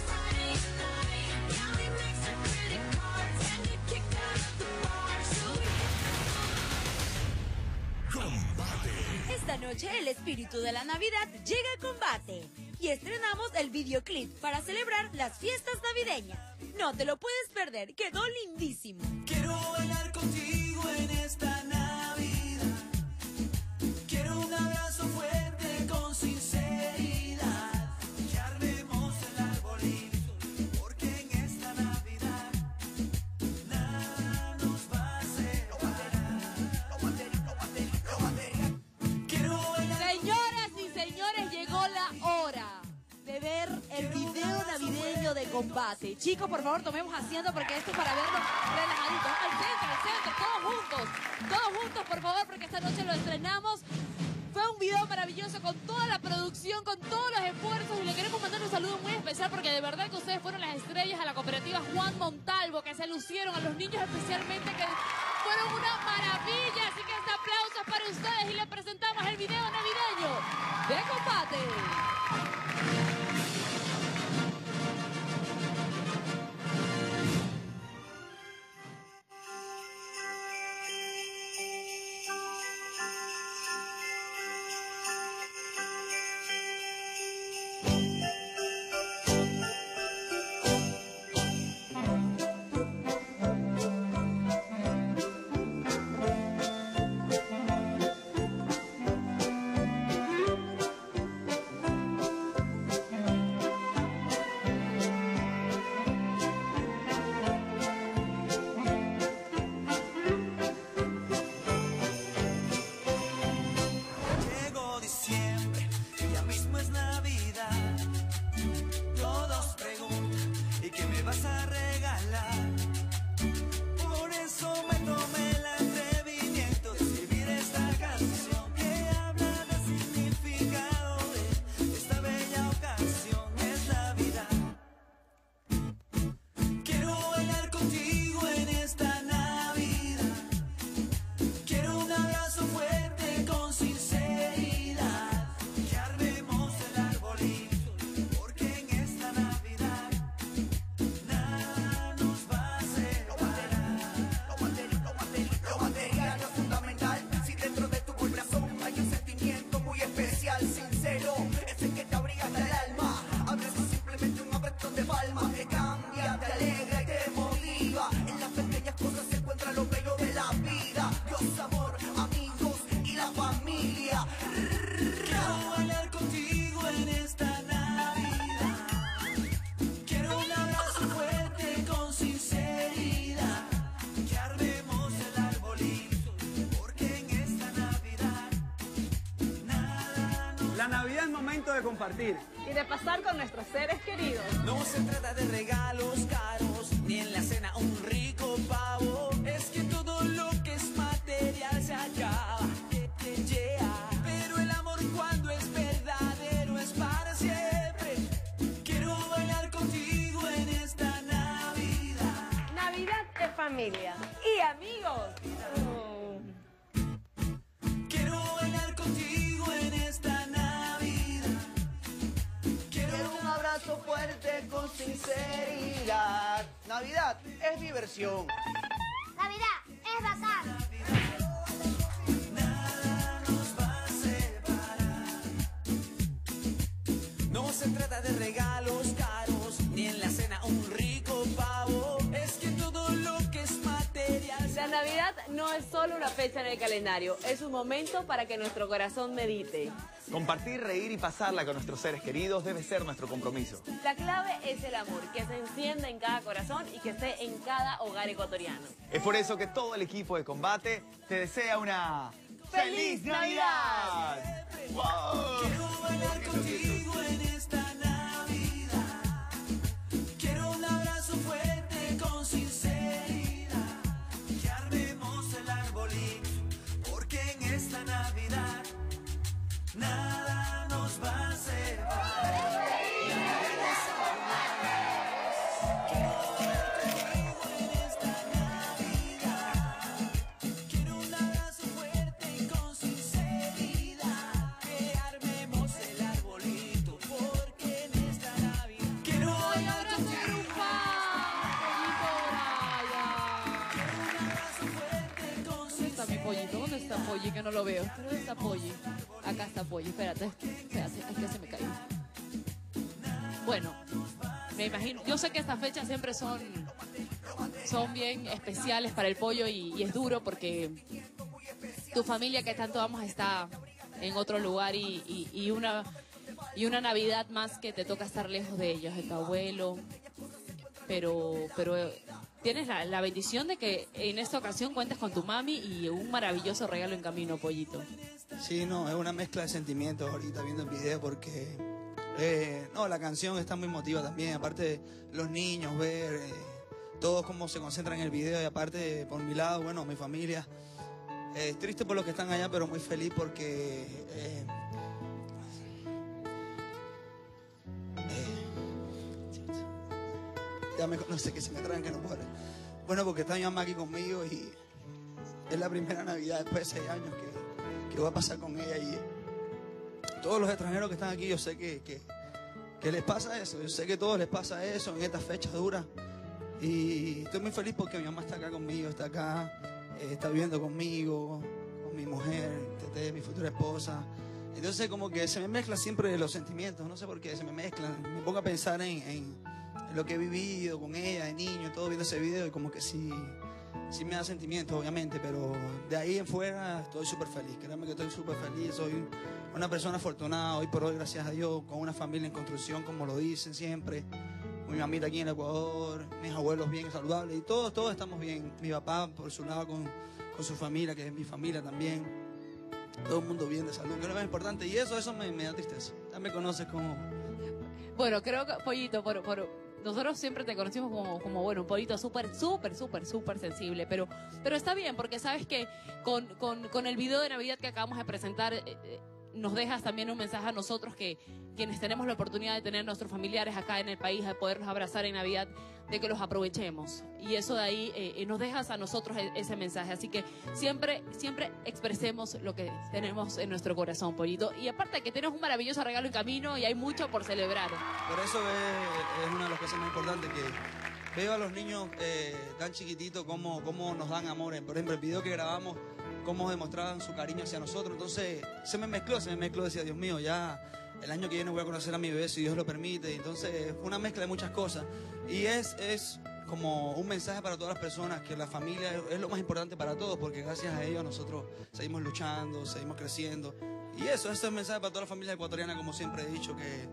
Esta noche el espíritu de la Navidad llega a Combate y estrenamos el videoclip para celebrar las fiestas navideñas. No te lo puedes perder, quedó lindísimo. Quiero bailar contigo en esta Navidad. Quiero un abrazo fuerte con sinceridad. Que armemos el arbolito, porque en esta Navidad nada nos va a separar. Señoras y señores, llegó la hora de ver el video navideño de Combate. Chicos, por favor, tomemos asiento porque esto es para verlo relajaditos. Al centro, al centro, todos juntos. Todos juntos, por favor, porque esta noche lo estrenamos. Fue un video maravilloso con toda la producción, con todos los esfuerzos y le queremos mandar un saludo muy especial porque de verdad que ustedes fueron las estrellas a la cooperativa Juan Montalvo, que se lucieron, a los niños especialmente, que fueron una maravilla. Así que este aplauso es para ustedes y les presentamos el video navideño de Combate. Llegó diciembre, ya mismo es Navidad. Todos preguntan, ¿y qué me vas a regalar? Por eso me tomé el atrevimiento de escribir esta canción que habla del significado de esta bella ocasión. Es Navidad. Quiero bailar contigo en esta Navidad. Quiero un abrazo fuerte con sinceridad. Que armemos el arbolito, porque en esta Navidad nada nos va a separar. Lo material es fundamental. Si dentro de tu corazón hay un sentimiento muy especial, sincero, es el que te abriga hasta el alma. A veces simplemente un apretón de palma te cambia, te alegra y te motiva. En las pequeñas cosas se encuentra lo bello de la vida. Dios, amor, amigos y la familia. Quiero bailar contigo en esta Navidad. Quiero un abrazo fuerte con sinceridad. Que armemos el arbolito, porque en esta Navidad nada nos... La Navidad es momento de compartir. Y de pasar con nuestros seres queridos. No se trata de regalos caros, ni en la cena un rico pavo. Es que todo lo que es material se acaba. Yeah. Pero el amor cuando es verdadero es para siempre. Quiero bailar contigo en esta Navidad. Navidad es familia. Y amigos. Quiero bailar contigo en esta Navidad. Quiero un abrazo fuerte con sinceridad. Navidad es diversión. Navidad es bacán. Nada nos va a separar. No se trata de regalos caros, ni en la cena un rico pavo. Es que todo lo que es material. La Navidad no es solo una fecha en el calendario, es un momento para que nuestro corazón medite. Compartir, reír y pasarla con nuestros seres queridos debe ser nuestro compromiso. La clave es el amor, que se encienda en cada corazón y que esté en cada hogar ecuatoriano. Es por eso que todo el equipo de Combate te desea una ¡Feliz Navidad! ¡Wow! Quiero bailar contigo en esta Navidad. Quiero un abrazo fuerte con sinceridad. Que armemos el arbolito, porque en esta Navidad nada nos va a separar. Pollito, ¿dónde está Polly? Que no lo veo. ¿Dónde está Polly? Acá está Polly, espérate. Espérate, es que se me cayó. Bueno, me imagino, yo sé que estas fechas siempre son, son bien especiales para el pollo y, y es duro porque tu familia que tanto amas está en otro lugar y, y, y una, y una Navidad más que te toca estar lejos de ellos, de tu abuelo, pero... pero tienes la, la bendición de que en esta ocasión cuentes con tu mami y un maravilloso regalo en camino, Pollito. Sí, no, es una mezcla de sentimientos ahorita viendo el video porque eh, no, la canción está muy emotiva también, aparte los niños, ver eh, todos cómo se concentran en el video y aparte por mi lado, bueno, mi familia, eh, triste por los que están allá, pero muy feliz porque eh, ya me conoce que se me traen que no puedo. Bueno, porque está mi mamá aquí conmigo y es la primera Navidad después de seis años que, que voy a pasar con ella y todos los extranjeros que están aquí yo sé que, que, que les pasa eso, yo sé que a todos les pasa eso en estas fechas duras y estoy muy feliz porque mi mamá está acá conmigo, está acá, eh, está viviendo conmigo, con mi mujer, Tete, mi futura esposa. Entonces como que se me mezclan siempre los sentimientos, no sé por qué, se me mezclan, me pongo a pensar en... en lo que he vivido con ella de niño, todo viendo ese video y como que sí, sí me da sentimientos obviamente, pero de ahí en fuera estoy súper feliz, créanme que estoy súper feliz, soy una persona afortunada hoy por hoy, gracias a Dios, con una familia en construcción como lo dicen siempre, mi mamita aquí en el Ecuador, mis abuelos bien saludables y todos, todos estamos bien, mi papá por su lado con, con su familia, que es mi familia también, todo el mundo bien de salud, que es lo más importante y eso, eso me, me da tristeza, ya me conoces como... Bueno, creo que, Pollito, por... por... nosotros siempre te conocimos como, como bueno, un pollito súper, súper, súper, súper sensible, pero, pero está bien, porque sabes que con, con, con el video de Navidad que acabamos de presentar, eh, eh, nos dejas también un mensaje a nosotros que quienes tenemos la oportunidad de tener nuestros familiares acá en el país, de poderlos abrazar en Navidad, de que los aprovechemos. Y eso de ahí eh, nos dejas a nosotros ese mensaje. Así que siempre, siempre expresemos lo que tenemos en nuestro corazón, Pollito. Y aparte que tienes un maravilloso regalo en camino y hay mucho por celebrar. Por eso es, es una de las cosas más importantes que veo a los niños eh, tan chiquititos cómo, cómo nos dan amor. Por ejemplo, el video que grabamos, cómo demostraban su cariño hacia nosotros. Entonces se me mezcló, se me mezcló, decía, Dios mío, ya el año que viene voy a conocer a mi bebé si Dios lo permite. Entonces fue una mezcla de muchas cosas. Y es, es como un mensaje para todas las personas, que la familia es, es lo más importante para todos, porque gracias a ellos nosotros seguimos luchando, seguimos creciendo. Y eso, ese es el mensaje para toda la familia ecuatoriana, como siempre he dicho, que,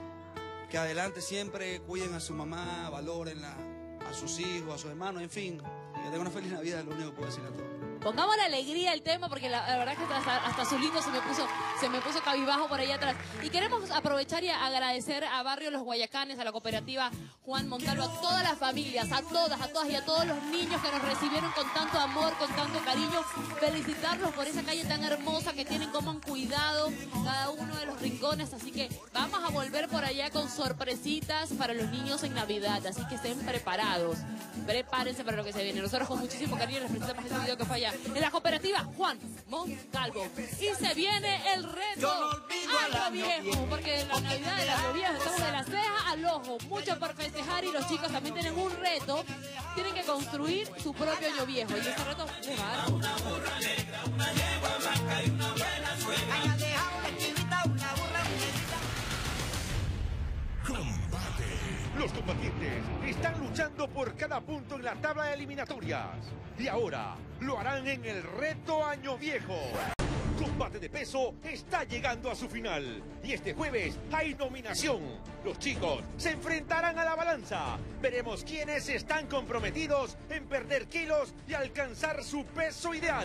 que adelante siempre, cuiden a su mamá, valorenla, a sus hijos, a sus hermanos, en fin. Que tengan una feliz Navidad, es lo único que puedo decir a todos. Pongamos la alegría al tema, porque la, la verdad que hasta, hasta su lindo se me puso se me puso cabizbajo por allá atrás. Y queremos aprovechar y agradecer a Barrio Los Guayacanes, a la cooperativa Juan Montalvo, a todas las familias, a todas, a todas y a todos los niños que nos recibieron con tanto amor, con tanto cariño. Felicitarlos por esa calle tan hermosa que tienen, cómo han cuidado cada uno de los rincones. Así que vamos a volver por allá con sorpresitas para los niños en Navidad. Así que estén preparados. Prepárense para lo que se viene. Nosotros con muchísimo cariño les presentamos este video que fue allá en la cooperativa Juan Montalvo. Y se viene el reto Año Viejo, porque la Navidad de Año Viejo estamos de la ceja al ojo, mucho por festejar y los chicos también tienen un reto, tienen que construir su propio Año Viejo y este reto les va a dar una burra negra, una yegua blanca y una buena suegra. Combate. Los combatientes están luchando por cada punto en la tabla de eliminatorias. Y ahora lo harán en el reto Año Viejo. Combate de peso está llegando a su final. Y este jueves hay nominación. Los chicos se enfrentarán a la balanza. Veremos quiénes están comprometidos en perder kilos y alcanzar su peso ideal.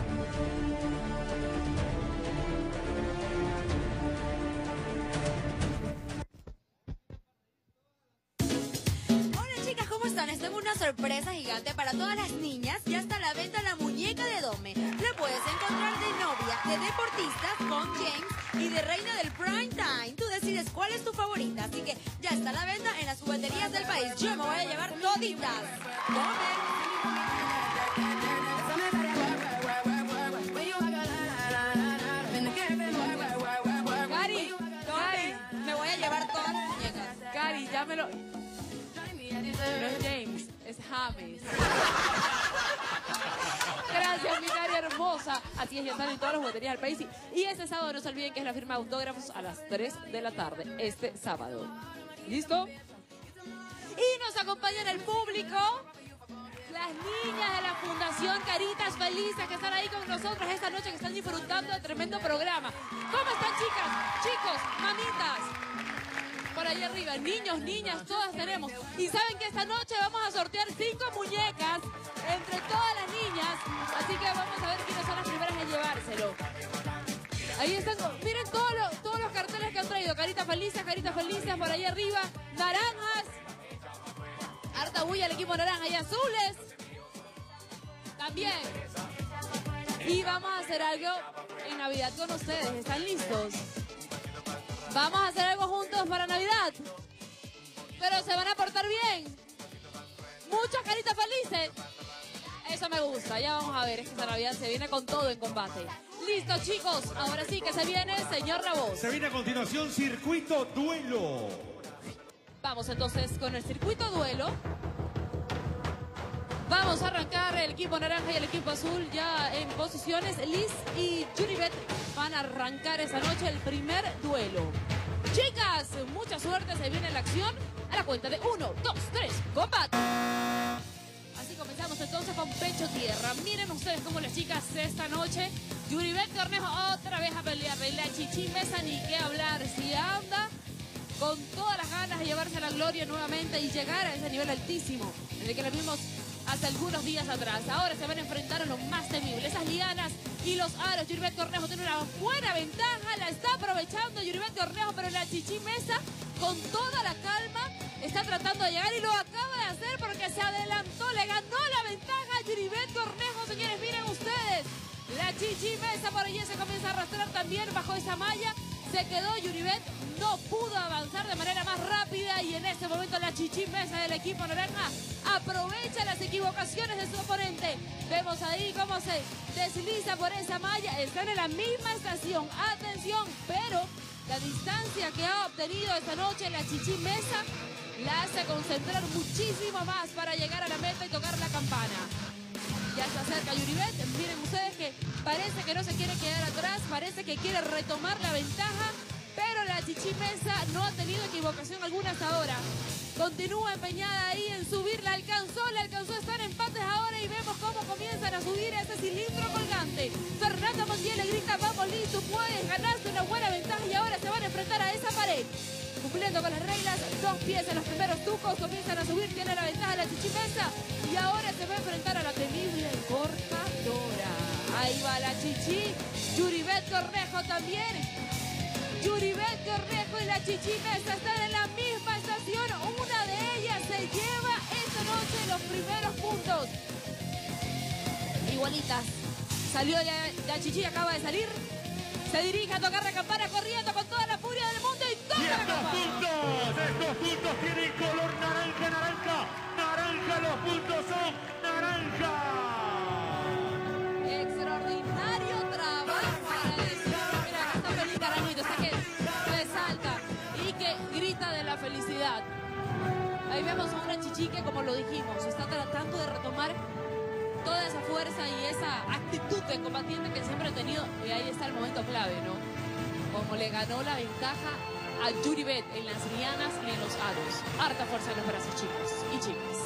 Les tengo una sorpresa gigante para todas las niñas. Ya está a la venta la muñeca de Dome. La puedes encontrar de novia, de deportistas con James y de reina del prime time. Tú decides cuál es tu favorita. Así que ya está a la venta en las jugueterías del país. Yo me voy a llevar toditas. Cari, Cari, me voy a llevar todas las muñecas. Cari, ya me lo... No es James, es James. Gracias, mi Cari hermosa. Así es, ya están en todas las jugueterías del país. Y este sábado no se olviden que es la firma de autógrafos a las tres de la tarde. Este sábado. ¿Listo? Y nos acompañan el público. Las niñas de la Fundación Caritas Felices que están ahí con nosotros esta noche, que están disfrutando del tremendo programa. ¿Cómo están, chicas? Chicos, mamitas. Por ahí arriba, niños, niñas, todas tenemos. Y saben que esta noche vamos a sortear cinco muñecas entre todas las niñas. Así que vamos a ver quiénes son las primeras en llevárselo. Ahí están, miren todos los, todos los carteles que han traído. Caritas Felices, Caritas Felices, por ahí arriba. Naranjas. Harta bulla el equipo naranja y azules. También. Y vamos a hacer algo en Navidad con ustedes. ¿Están listos? Vamos a hacer algo juntos para Navidad. Pero se van a portar bien. Muchas caritas felices. Eso me gusta. Ya vamos a ver. Es que esta Navidad se viene con todo en combate. Listo, chicos. Ahora sí que se viene, señor La Voz. Se viene a continuación Circuito Duelo. Vamos entonces con el Circuito Duelo. Vamos a arrancar el equipo naranja y el equipo azul ya en posiciones. Liz y Yuribet van a arrancar esta noche el primer duelo. Chicas, mucha suerte, se viene la acción. A la cuenta de uno, dos, tres, combate. Así comenzamos entonces con pecho tierra. Miren ustedes cómo las chicas esta noche. Yuribet Cornejo otra vez a pelearle. La Chichi Mesa ni qué hablar. Si anda con todas las ganas de llevarse la gloria nuevamente y llegar a ese nivel altísimo en el que la vimos hace algunos días atrás. Ahora se van a enfrentar a lo más temible, esas lianas y los aros. Yuribet Cornejo tiene una buena ventaja, la está aprovechando Yuribet Cornejo, pero la Chichi Mesa con toda la calma está tratando de llegar y lo acaba de hacer porque se adelantó, le ganó la ventaja a Yuribet Cornejo, señores, miren ustedes. La Chichi Mesa por allí se comienza a arrastrar también bajo esa malla. Se quedó Yuribet, no pudo avanzar de manera más rápida y en este momento la Chichi Mesa del equipo naranja aprovecha las equivocaciones de su oponente. Vemos ahí cómo se desliza por esa malla, están en la misma estación, atención, pero la distancia que ha obtenido esta noche la Chichi Mesa la hace concentrar muchísimo más para llegar a la meta y tocar la campana. Ya se acerca Yuribet, miren ustedes que parece que no se quiere quedar atrás, parece que quiere retomar la ventaja, pero la Chichi Mesa no ha tenido equivocación alguna hasta ahora. Continúa empeñada ahí en subir, la alcanzó, la alcanzó a estar en empates ahora y vemos cómo comienzan a subir ese cilindro colgante. Fernanda Montiel le grita, vamos Liz, tú puedes ganarte una buena ventaja y ahora se van a enfrentar a esa pared. Cumpliendo con las reglas, dos pies en los primeros tucos, comienzan a subir, tiene la ventaja la Chichi Mesa y ahora se va a enfrentar a la temible cortadora. Ahí va la Chichi, Yuribet Cornejo también. Yuribet Cornejo y la Chichi Mesa están en la misma estación, una de ellas se lleva esta noche los primeros puntos. Igualitas, salió la, la Chichi, acaba de salir. Se dirige a tocar la campana corriendo con toda la furia del mundo y toca y la estos campana. puntos, estos puntos tienen color naranja, naranja, naranja, los puntos son naranja. Extraordinario trabajo para decir, mira, acá está feliz Naranjito, está que resalta y que grita de la felicidad. Ahí vemos a una Chichi que, como lo dijimos, está tratando de retomar toda esa fuerza y esa actitud de combatiente que siempre ha tenido. Y ahí está el momento clave, ¿no? Como le ganó la ventaja a Yuribet en las lianas y en los los aros. Harta fuerza en los brazos, chicos y chicas.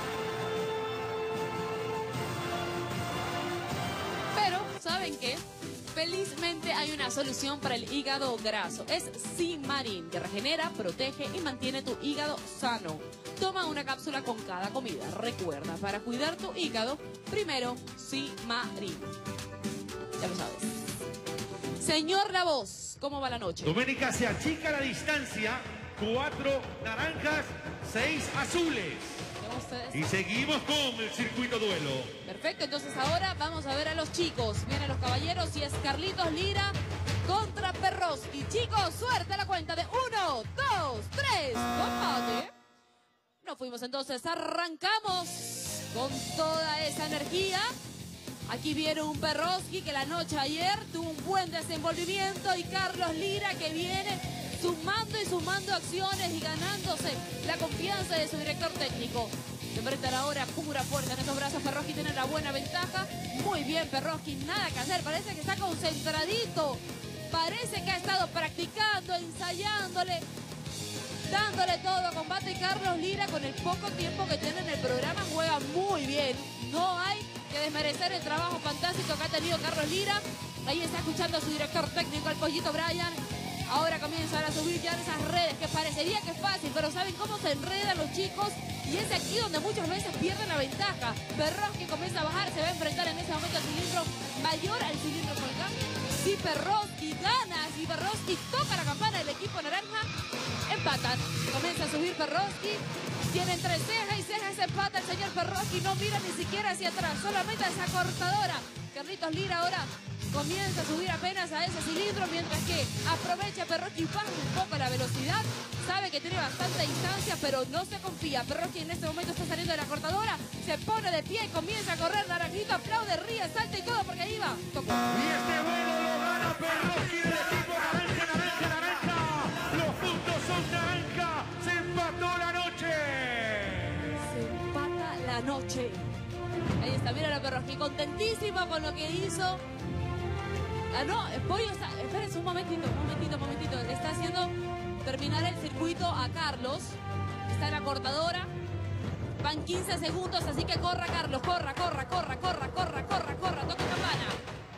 Pero, ¿saben qué? Felizmente hay una solución para el hígado graso. Es Simarin, que regenera, protege y mantiene tu hígado sano. Toma una cápsula con cada comida. Recuerda, para cuidar tu hígado, primero Simarin. Ya lo sabes. Señor La Voz, ¿cómo va la noche? Doménica se achica la distancia. Cuatro naranjas, seis azules. Y seguimos con el circuito duelo. Perfecto, entonces ahora vamos a ver a los chicos. Vienen los caballeros y es Carlitos Lira contra Perroski. Chicos, suerte a la cuenta de uno, dos, tres, combate. Nos fuimos entonces, arrancamos con toda esa energía. Aquí viene un Perroski que la noche ayer tuvo un buen desenvolvimiento y Carlos Lira que viene sumando y sumando acciones y ganándose la confianza de su director técnico. Se enfrentan ahora pura fuerza en esos brazos. Perroski tiene la buena ventaja. Muy bien, Perroski, nada que hacer. Parece que está concentradito. Parece que ha estado practicando, ensayándole, dándole todo a combate. Y Carlos Lira, con el poco tiempo que tiene en el programa, juega muy bien. No hay que desmerecer el trabajo fantástico que ha tenido Carlos Lira. Ahí está escuchando a su director técnico, el Pollito Bryan. Ahora comienzan a subir ya en esas redes, que parecería que es fácil, pero ¿saben cómo se enredan los chicos? Y es aquí donde muchas veces pierden la ventaja. Perroski comienza a bajar, se va a enfrentar en ese momento al cilindro mayor, al cilindro colgán. Si Perroski gana, si Perroski toca la campana del equipo naranja, empatan. Comienza a subir Perroski. Tiene entre ceja y ceja ese empate el señor Perroski. No mira ni siquiera hacia atrás, solamente a esa cortadora. Carlitos Lira ahora comienza a subir apenas a ese cilindro, mientras que aprovecha Perroski, baja un poco la velocidad. Sabe que tiene bastante distancia, pero no se confía. Perroski en este momento está saliendo de la cortadora, se pone de pie y comienza a correr. Naranjito aplaude, ríe, salta y todo porque ahí va. Tocó. Y este vuelo lo gana Perroski del equipo naranja, naranja, naranja. Los puntos son naranja. Se empató la noche. Se empata la noche. Ahí está, mira a Perroski, contentísimo con lo que hizo. Ah, no, el pollo está... Espérense un momentito, un momentito, un momentito. Le está haciendo terminar el circuito a Carlos. Está en la cortadora. Van quince segundos, así que corra, Carlos. Corra, corra, corra, corra, corra, corra, corra. Toca campana.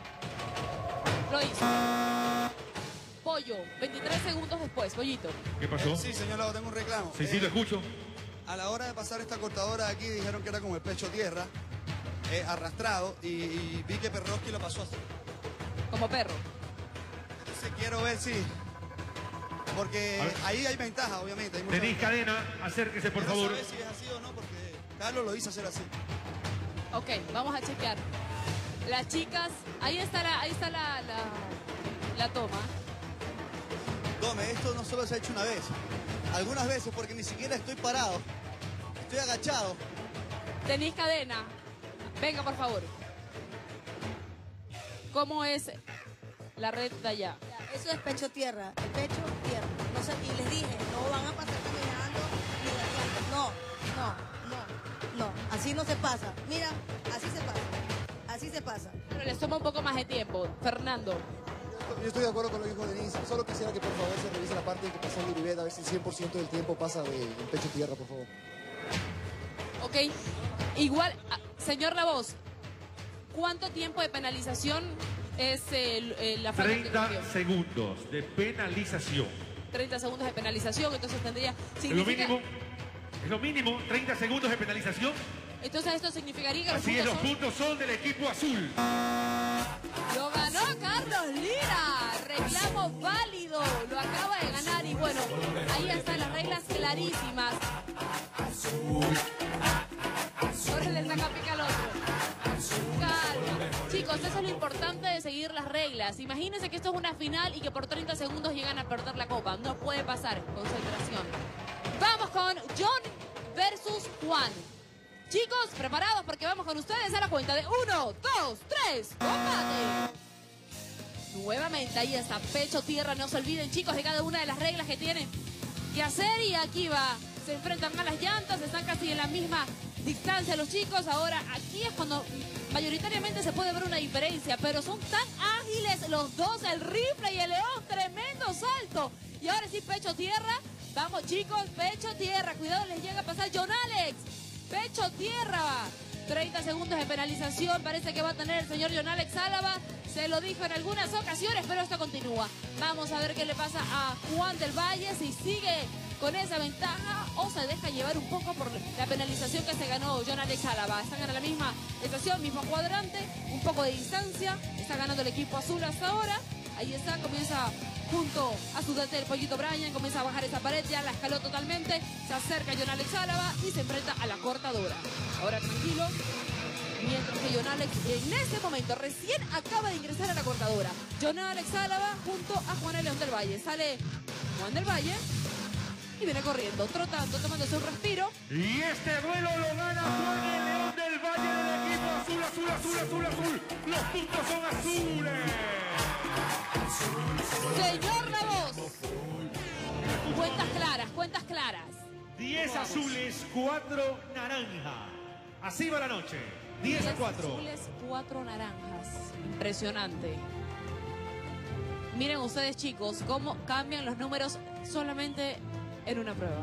Lo hizo. Pollo, veintitrés segundos después, Pollito. ¿Qué pasó? Sí, señor Lago, tengo un reclamo. Sí, sí, lo escucho. A la hora de pasar esta cortadora de aquí, dijeron que era como el pecho tierra, eh, arrastrado, y, y vi que Perroski lo pasó así. Como perro. Entonces quiero ver si... Porque ahí hay ventaja, obviamente. Hay mucha Tenéis ventaja. cadena, acérquese por Quiero favor. saber si es así o no, porque Carlos lo hizo hacer así. Ok, vamos a chequear. Las chicas, ahí está la, ahí está la, la, la toma. Tome, esto no solo se ha hecho una vez. Algunas veces, porque ni siquiera estoy parado. Estoy agachado. Tenéis cadena. Venga, por favor. ¿Cómo es la red de allá? Eso es pecho tierra, el pecho tierra. No sé, y les dije, no van a pasar caminando ni de frente. No, no, no, no. Así no se pasa. Mira, así se pasa. Así se pasa. Pero les toma un poco más de tiempo. Fernando. Yo estoy de acuerdo con lo que dijo Denise. Solo quisiera que por favor se revise la parte en que pasa el Uribe, a ver si el cien por ciento del tiempo pasa de, del pecho tierra, por favor. Ok. Igual, ah, señor La Voz, ¿cuánto tiempo de penalización es el, el- la falta que treinta cometió? segundos de penalización. treinta segundos de penalización, entonces tendría... Es lo significa- mínimo. Es lo mínimo, treinta segundos de penalización. Entonces esto significaría que los Así es, los puntos son... puntos son del equipo azul. Lo ganó Carlos Lira. Reclamo válido. Lo acaba de ganar y bueno, ahí están las reglas clarísimas. Ahora le saca pica al otro. Calma. Chicos, eso es lo importante de seguir las reglas. Imagínense que esto es una final y que por treinta segundos llegan a perder la copa. No puede pasar. Concentración. Vamos con John versus Juan. Chicos, preparados porque vamos con ustedes a la cuenta de uno, dos, tres, combate. Nuevamente ahí está, pecho, tierra, no se olviden chicos de cada una de las reglas que tienen que hacer y aquí va. Se enfrentan a las llantas, están casi en la misma distancia los chicos. Ahora aquí es cuando mayoritariamente se puede ver una diferencia, pero son tan ágiles los dos, el rifle y el león, tremendo salto. Y ahora sí, pecho, tierra. Vamos, chicos, pecho tierra. Cuidado, les llega a pasar John Alex. Pecho tierra. treinta segundos de penalización. Parece que va a tener el señor John Alex Álava. Se lo dijo en algunas ocasiones, pero esto continúa. Vamos a ver qué le pasa a Juan del Valle. Si sigue con esa ventaja o se deja llevar un poco por la penalización que se ganó John Alex Álava. Están en la misma estación, mismo cuadrante. Un poco de distancia. Está ganando el equipo azul hasta ahora. Ahí está, comienza junto a su D T el Pollito Bryan, comienza a bajar esa pared, ya la escaló totalmente, se acerca John Alex Álava y se enfrenta a la cortadora. Ahora tranquilo, mientras que John Alex en este momento recién acaba de ingresar a la cortadora. John Alex Álava junto a Juan León del Valle. Sale Juan del Valle y viene corriendo, trotando, tomándose un respiro. Y este duelo lo gana Juan el León del Valle del equipo azul, azul, azul, azul, azul. Los puntos son azules. Señor La Voz. Cuentas claras, cuentas claras. diez azules, cuatro naranja. Así va la noche. diez a cuatro. azules, cuatro naranjas. Impresionante. Miren ustedes, chicos, cómo cambian los números solamente en una prueba.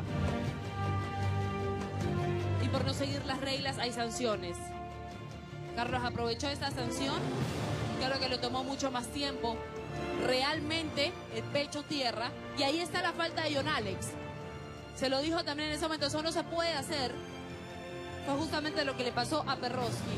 Y por no seguir las reglas hay sanciones. Carlos aprovechó esta sanción. Claro que lo tomó mucho más tiempo. Realmente el pecho tierra. Y ahí está la falta de John Alex. Se lo dijo también en ese momento, eso no se puede hacer. Fue justamente lo que le pasó a Perroski.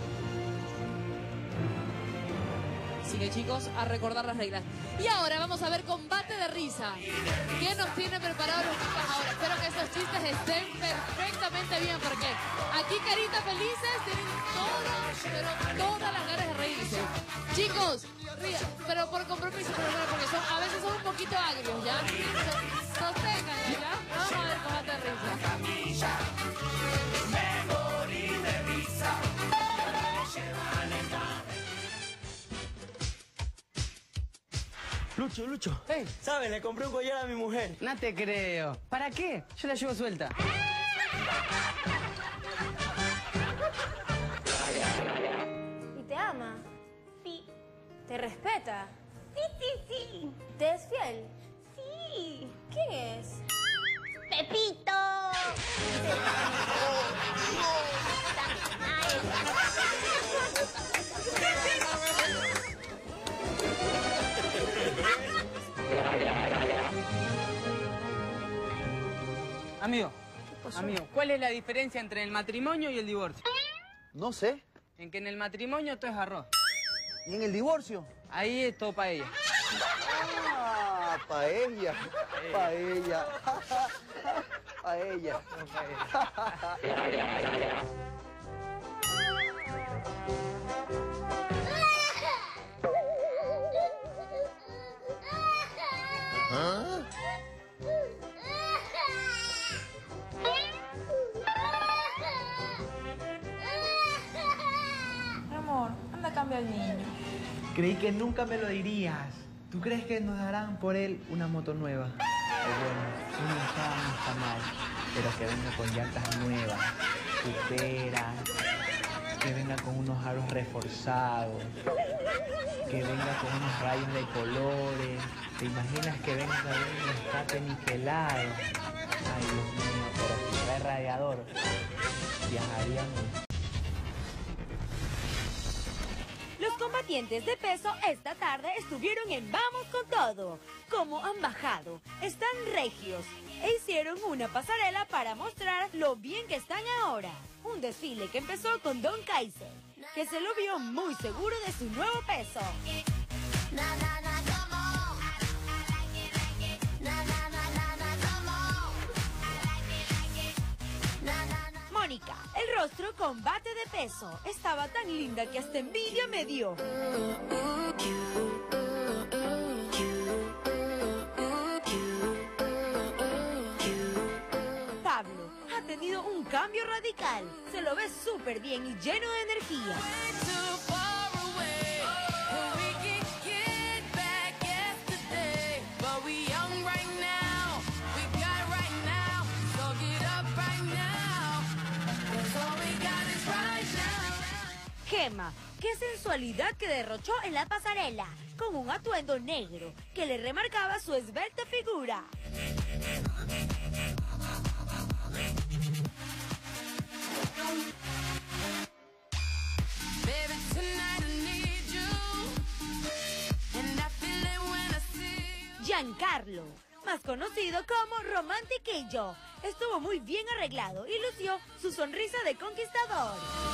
Sigue, chicos, a recordar las reglas. Y ahora vamos a ver combate de risa. ¿Qué nos tiene preparado los chicos ahora? Espero que esos chistes estén perfectamente bien, porque aquí caritas felices tienen todas, pero todas las ganas de reírse. Chicos, rían, pero por compromiso, pero bueno, porque son, a veces son un poquito agrios, ¿ya? Sosténganlo, ¿ya? Vamos a ver combate de risa. Me morí de risa. Lucho, Lucho. Hey. ¿Sabes? Le compré un collar a mi mujer. No te creo. ¿Para qué? Yo la llevo suelta. ¿Y te ama? Sí. ¿Te respeta? Sí, sí, sí. ¿Te es fiel? Sí. ¿Quién es? ¡Pepito! Amigo, amigo, ¿cuál es la diferencia entre el matrimonio y el divorcio? No sé. En que en el matrimonio todo es arroz. ¿Y en el divorcio? Ahí es todo paella. Ah, paella. Paella. Paella. ¿Ah? Mi amor, anda a cambiar al niño. Creí que nunca me lo dirías. ¿Tú crees que nos darán por él una moto nueva? Pues bueno, si no está, no está mal. Pero que venga con llantas nuevas, puteras, que venga con unos aros reforzados, que venga con unos rayos de colores. ¿Te imaginas que venga con un escape niquelado? Ay, Dios mío, pero si trae radiador, viajaríamos. Los combatientes de peso esta tarde estuvieron en Vamos con Todo. Como han bajado, están regios e hicieron una pasarela para mostrar lo bien que están ahora. Un desfile que empezó con Don Kaiser, que se lo vio muy seguro de su nuevo peso. Mónica, el rostro combate de peso. Estaba tan linda que hasta envidia me dio. Pablo ha tenido un cambio radical. Se lo ve súper bien y lleno de energía. Gema, qué sensualidad que derrochó en la pasarela, con un atuendo negro que le remarcaba su esbelta figura. Giancarlo, más conocido como Romantiquillo. Estuvo muy bien arreglado y lució su sonrisa de conquistador.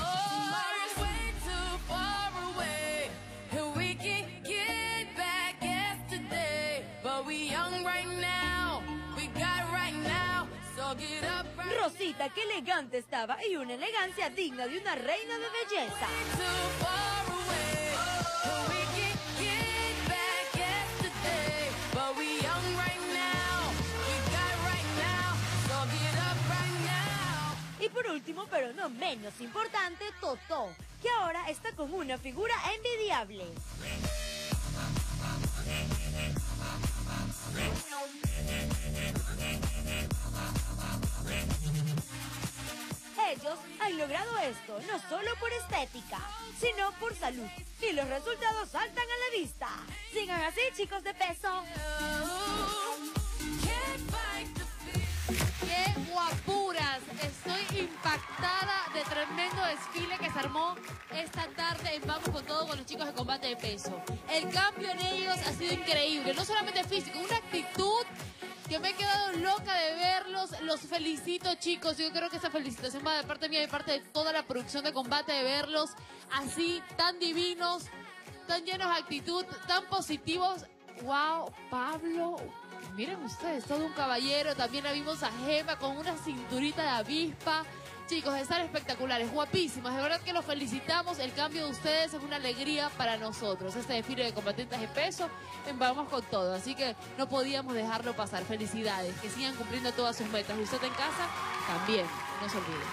Rosita, qué elegante estaba, y una elegancia digna de una reina de belleza. Y por último, pero no menos importante, Totó, que ahora está con una figura envidiable. Ellos han logrado esto no solo por estética, sino por salud. Y los resultados saltan a la vista. Sigan así, chicos de peso. ¡Qué guapuras! Estoy impactada de tremendo desfile que se armó esta tarde en Vamos con Todo con los chicos de Combate de Peso. El cambio en ellos ha sido increíble, no solamente físico, una actitud que me he quedado loca de verlos. Los felicito, chicos. Yo creo que esa felicitación va de parte mía y de parte de toda la producción de Combate, de verlos así, tan divinos, tan llenos de actitud, tan positivos. ¡Wow! Pablo, miren ustedes, todo un caballero. También la vimos a Gema con una cinturita de avispa. Chicos, están espectaculares, guapísimas. De verdad que los felicitamos. El cambio de ustedes es una alegría para nosotros. Este desfile de combatientes de peso, Vamos con Todo. Así que no podíamos dejarlo pasar. Felicidades. Que sigan cumpliendo todas sus metas. Y usted en casa, también. No se olviden.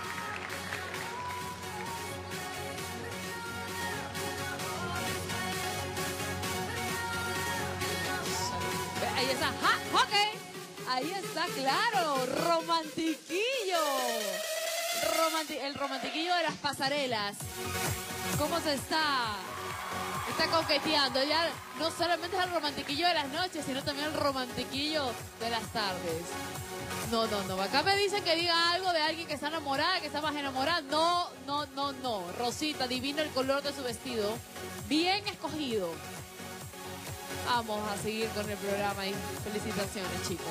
Ahí está. ¡Ja! ¡Ok! Ahí está, claro. Romantiquillo. Romanti el romantiquillo de las pasarelas. ¿Cómo se está? Está coqueteando. Ya no solamente es el romantiquillo de las noches, sino también el romantiquillo de las tardes. No, no, no. Acá me dicen que diga algo de alguien que está enamorada, que está más enamorada. No, no, no, no. Rosita, divino el color de su vestido. Bien escogido. Vamos a seguir con el programa y felicitaciones, chicos.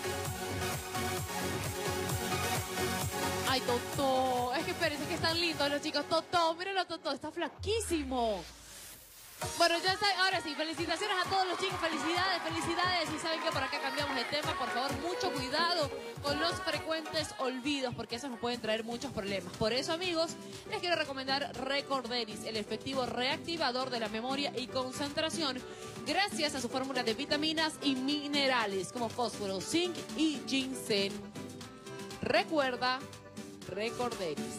Ay, Totó. Es que espérense, que están lindos los chicos. Totó, mírenlo, Totó. Está flaquísimo. Bueno, ya está. Ahora sí, felicitaciones a todos los chicos. Felicidades, felicidades. Y saben que por acá cambiamos de tema. Por favor, mucho cuidado con los frecuentes olvidos, porque eso nos pueden traer muchos problemas. Por eso, amigos, les quiero recomendar Recorderis, el efectivo reactivador de la memoria y concentración, gracias a su fórmula de vitaminas y minerales como fósforo, zinc y ginseng. Recuerda, Recorderis.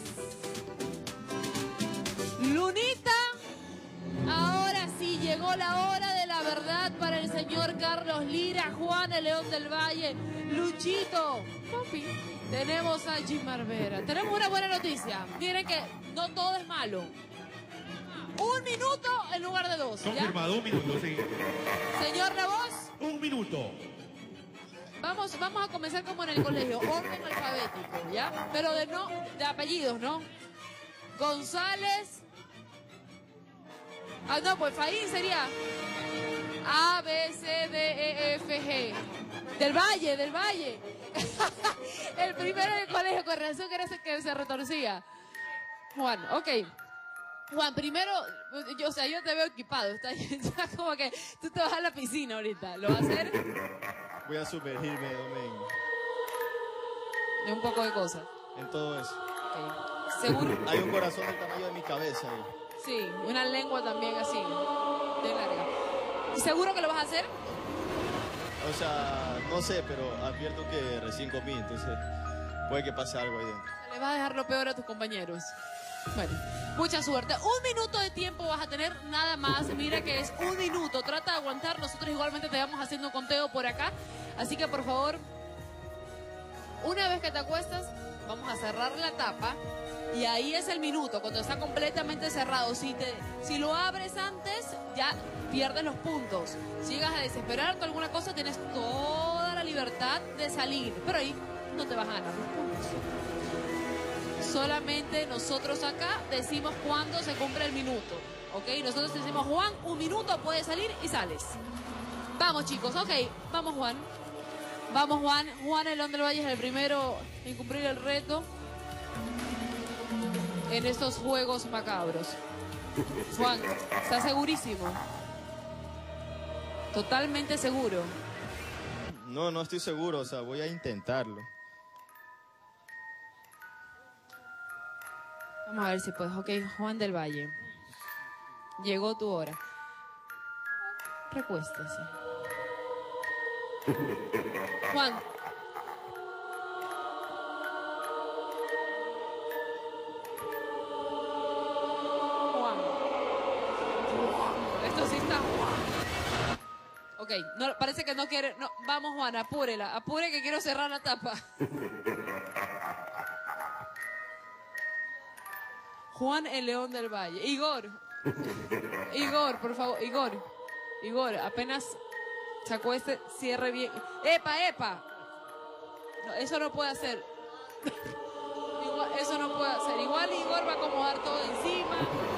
Lunita, ahora sí llegó la hora de la verdad para el señor Carlos Lira, Juan el León del Valle, Luchito, papi. Tenemos a Jim Barbera. Tenemos una buena noticia. Miren que no todo es malo. Un minuto en lugar de dos. ¿Ya? Confirmado, un minuto, sí. Señor La Voz. Un minuto. Vamos, vamos a comenzar como en el colegio, orden alfabético, ¿ya? Pero de no, de apellidos, ¿no? González. Ah, no, pues Faín sería A, B, C, D, E, F, G. Del Valle, del Valle. El primero del colegio, con razón que era ese que se retorcía. Juan, ok. Juan, primero, yo, o sea, yo te veo equipado. Está ya como que tú te vas a la piscina ahorita. ¿Lo vas a hacer? Voy a sumergirme, Domen. De un poco de cosas. En todo eso. Okay. ¿Seguro? Hay un corazón del tamaño de mi cabeza ahí. Sí, una lengua también así, de larga. ¿Seguro que lo vas a hacer? O sea, no sé, pero advierto que recién comí, entonces puede que pase algo ahí dentro. Le vas a dejar lo peor a tus compañeros. Bueno, mucha suerte. Un minuto de tiempo vas a tener, nada más. Mira que es un minuto. Trata de aguantar. Nosotros igualmente te vamos haciendo un conteo por acá. Así que, por favor, una vez que te acuestas, vamos a cerrar la tapa. Y ahí es el minuto, cuando está completamente cerrado. Si, te, si lo abres antes, ya pierdes los puntos. Si llegas a desesperarte alguna cosa, tienes toda la libertad de salir. Pero ahí no te vas a ganar los puntos. Solamente nosotros acá decimos cuándo se cumple el minuto. ¿Ok? Nosotros decimos, Juan, un minuto, puedes salir y sales. Vamos, chicos, ok. Vamos, Juan. Vamos, Juan. Juan El León del Valle es el primero en cumplir el reto en estos juegos macabros. Juan, ¿estás segurísimo? Totalmente seguro. No, no estoy seguro, o sea, voy a intentarlo. Vamos a ver si puedes. Ok, Juan del Valle. Llegó tu hora. Recuéstese. Juan. Juan. Esto sí está. Ok, no, parece que no quiere. No, vamos, Juan, apúrela. Apure que quiero cerrar la tapa. Juan El León del Valle. Igor. Igor, por favor. Igor. Igor, apenas se acueste, cierre bien. ¡Epa, epa! No, eso no puede hacer. Igual, eso no puede hacer. Igual Igor va a acomodar todo encima.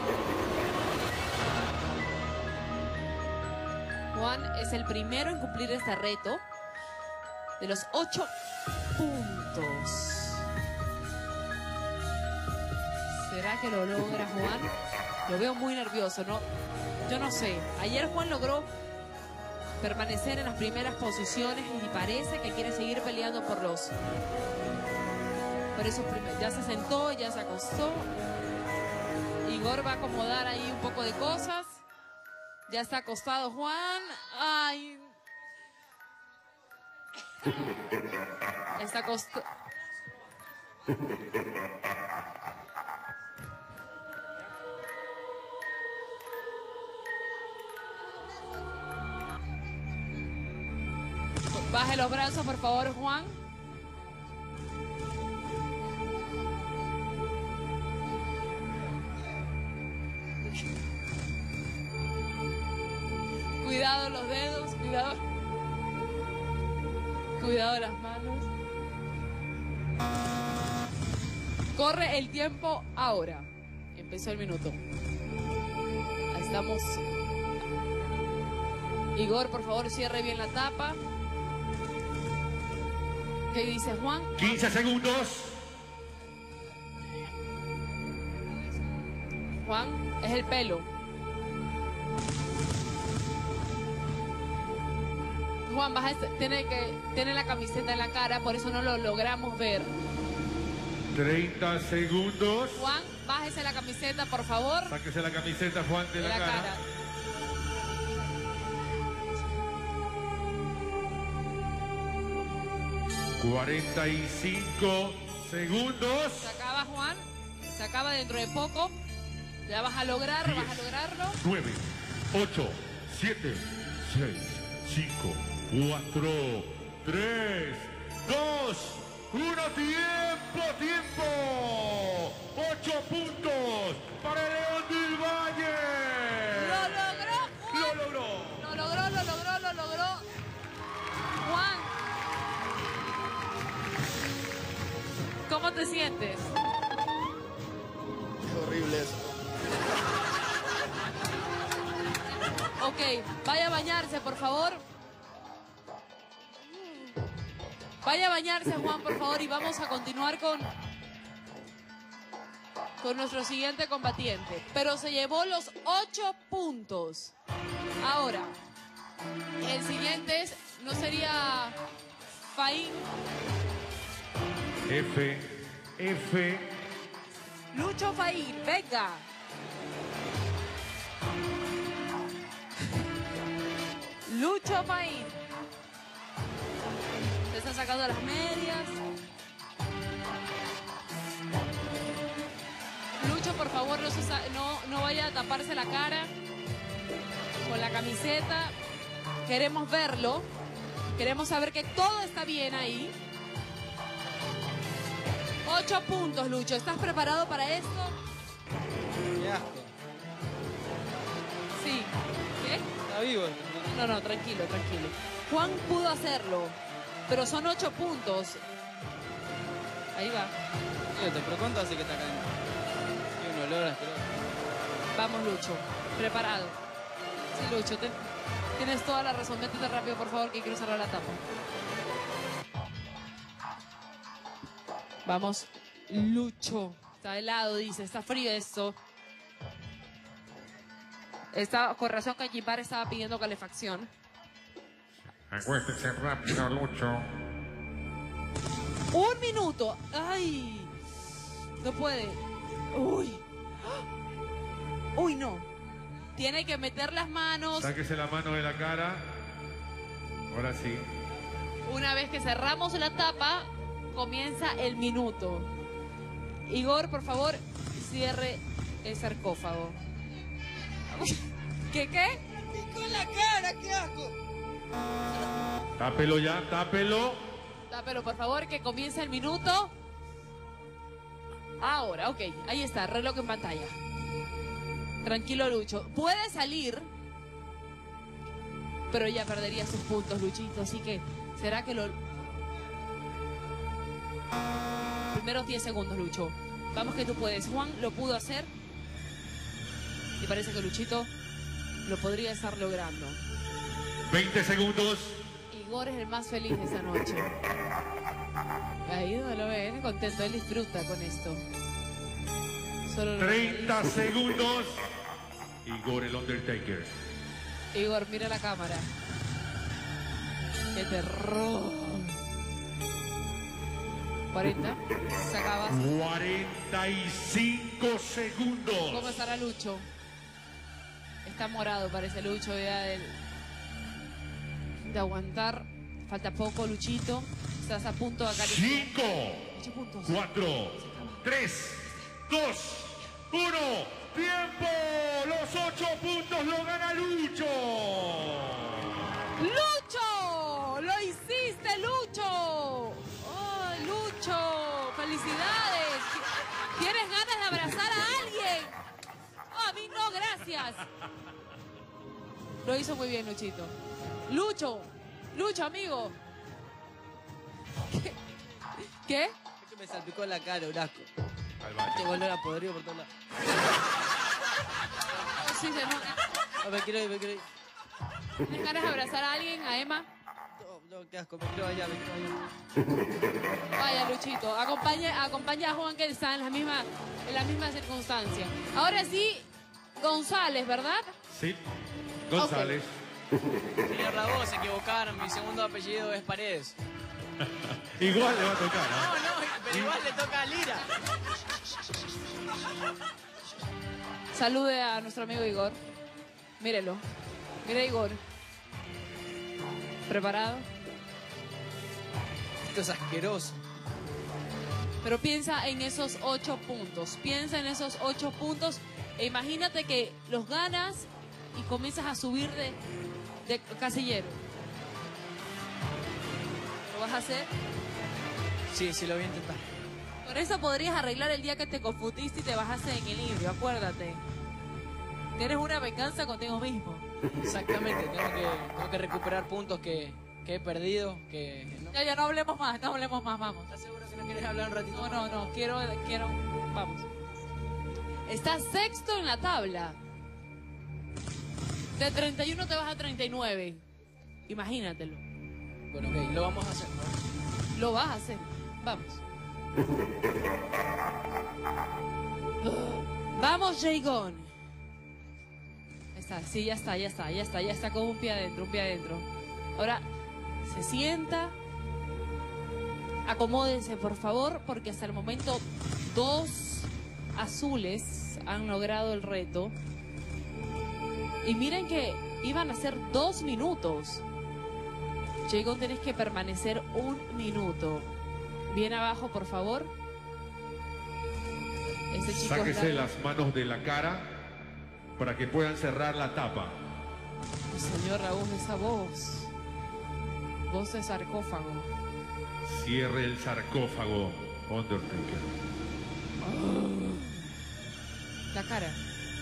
Juan es el primero en cumplir este reto de los ocho puntos. ¿Será que lo logra Juan? Lo veo muy nervioso, ¿no? Yo no sé. Ayer Juan logró permanecer en las primeras posiciones y parece que quiere seguir peleando por los... Por esos primeros. Ya se sentó, ya se acostó. Igor va a acomodar ahí un poco de cosas. Ya está acostado Juan. Ay. Está acostado. Baje los brazos, por favor, Juan. Cuidado los dedos, cuidado. Cuidado las manos. Corre el tiempo ahora. Empezó el minuto. Ahí estamos. Igor, por favor, cierre bien la tapa. ¿Qué dice Juan? quince segundos. Juan, es el pelo. Juan, baja este- tiene, que, tiene la camiseta en la cara, por eso no lo logramos ver. treinta segundos. Juan, bájese la camiseta, por favor. Sáquese la camiseta, Juan, de, De la, la cara. cara. cuarenta y cinco segundos. Se acaba, Juan. Se acaba dentro de poco. Ya vas a lograrlo, vas a lograrlo. nueve, ocho, siete, seis, cinco, cuatro, tres, dos, uno. ¡Tiempo, tiempo! ocho puntos para el León del Valle. ¡Lo logró, Juan! ¡Lo logró! Lo logró, lo logró, lo logró. Juan, ¿cómo te sientes? Es horrible eso. Ok, vaya a bañarse, por favor. Vaya a bañarse, Juan, por favor, y vamos a continuar con, con nuestro siguiente combatiente. Pero se llevó los ocho puntos. Ahora, el siguiente es, ¿no sería Faín? F, F. Lucho Faín, venga. Lucho Faín. Se están sacando las medias. Lucho, por favor, no, se sa- no, no vaya a taparse la cara con la camiseta. Queremos verlo. Queremos saber que todo está bien ahí. Ocho puntos, Lucho. ¿Estás preparado para esto? Qué asco. Sí. ¿Qué? Está vivo. No, no, tranquilo, tranquilo. Juan pudo hacerlo, pero son ocho puntos. Ahí va. Fíjate, pero ¿cuánto hace que está acá? Tiene un olor asqueroso. Vamos, Lucho. Preparado. Sí, Lucho. Ten, Tienes toda la razón. Métete rápido, por favor, que quiero cerrar la tapa. Vamos, Lucho. Está helado, dice. Está frío esto. Está, con razón que Jimbar estaba pidiendo calefacción. Acuéstese rápido, Lucho. Un minuto. Ay. No puede. Uy. Uy, no. Tiene que meter las manos. Sáquese la mano de la cara. Ahora sí. Una vez que cerramos la tapa, comienza el minuto. Igor, por favor, cierre el sarcófago. ¿Qué qué? Con la cara, qué asco. Tápelo ya, tápelo. Tápelo, por favor, que comience el minuto. Ahora, ok, ahí está, reloj en pantalla. Tranquilo, Lucho. Puede salir, pero ya perdería sus puntos, Luchito. Así que, ¿será que lo...? Primeros diez segundos, Lucho. Vamos que tú puedes. Juan lo pudo hacer. Y parece que Luchito lo podría estar logrando. veinte segundos. Igor es el más feliz de esta noche. Ahí no lo ven, contento. Él disfruta con esto. Solo treinta segundos. Igor el Undertaker. Igor, mira la cámara. ¡Qué terror! cuarenta. Se acaba. cuarenta y cinco segundos. ¿Cómo estará Lucho? Está morado, parece Lucho ya de, de aguantar. Falta poco, Luchito. Estás a punto de acariciar. cinco, cuatro, tres, dos, uno. ¡Tiempo! Los ocho puntos lo gana Lucho. ¡Lucho! ¡Lo hiciste, Lucho! ¡Oh, Lucho! ¡Felicidades! ¿Tienes ganas de abrazar a alguien? Oh, a mí no, gracias. Lo hizo muy bien, Luchito. Lucho, Lucho, amigo. ¿Qué? ¿Qué? Es que me salpicó en la cara, un asco. Este olor a podrido por todos lados. Sí, se nota. No, me quiero ir, me quiero ir. ¿Tienes ganas de abrazar a alguien, a Emma? No, no, qué asco, me quiero allá, me quiero allá. Vaya, Luchito, acompaña, acompaña a Juan, que está en la misma, en la misma circunstancia. Ahora sí, González, ¿verdad? Sí, González. Señor Raúl, se equivocaron. Mi segundo apellido es Paredes. Igual le va a tocar, ¿eh? No, no, pero igual le toca a Lira. Salude a nuestro amigo Igor. Mírelo. Mira, Igor. ¿Preparado? Esto es asqueroso. Pero piensa en esos ocho puntos. Piensa en esos ocho puntos e imagínate que los ganas y comienzas a subir de, de casillero. ¿Lo vas a hacer? Sí, sí lo voy a intentar. Con eso podrías arreglar el día que te confundiste y te bajaste en equilibrio, acuérdate. Tienes una venganza contigo mismo. Exactamente, tengo que, tengo que recuperar puntos que, que he perdido. Que, ¿no? Ya, ya, no hablemos más, no hablemos más, vamos. ¿Estás seguro que no quieres hablar un ratito? No, no, no, quiero, quiero, vamos. Estás sexto en la tabla. De treinta y uno te vas a treinta y nueve. Imagínatelo. Bueno, ok, lo vamos a hacer, ¿no? Lo vas a hacer, vamos. Vamos, Jagon. Está, sí, ya está, ya está, ya está, ya está con un pie adentro, un pie adentro. Ahora se sienta. Acomódense, por favor, porque hasta el momento dos azules han logrado el reto. Y miren que iban a ser dos minutos. Jagon, tenés que permanecer un minuto. Bien abajo, por favor. Este chico Sáquese está... las manos de la cara para que puedan cerrar la tapa. Señor Raúl, esa voz. Voz de sarcófago. Cierre el sarcófago, Undertaker. Oh. La cara.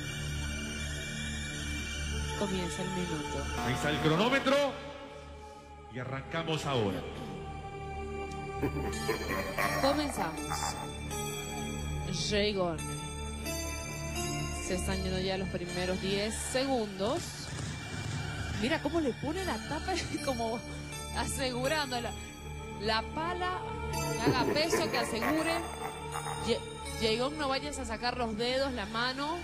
Comienza el minuto. Ahí está el cronómetro. Y arrancamos ahora. Comenzamos. Jagon. Se están yendo ya los primeros diez segundos. Mira cómo le pone la tapa, como asegurando la, la pala, que haga peso, que asegure. Jaegon, no vayas a sacar los dedos, la mano.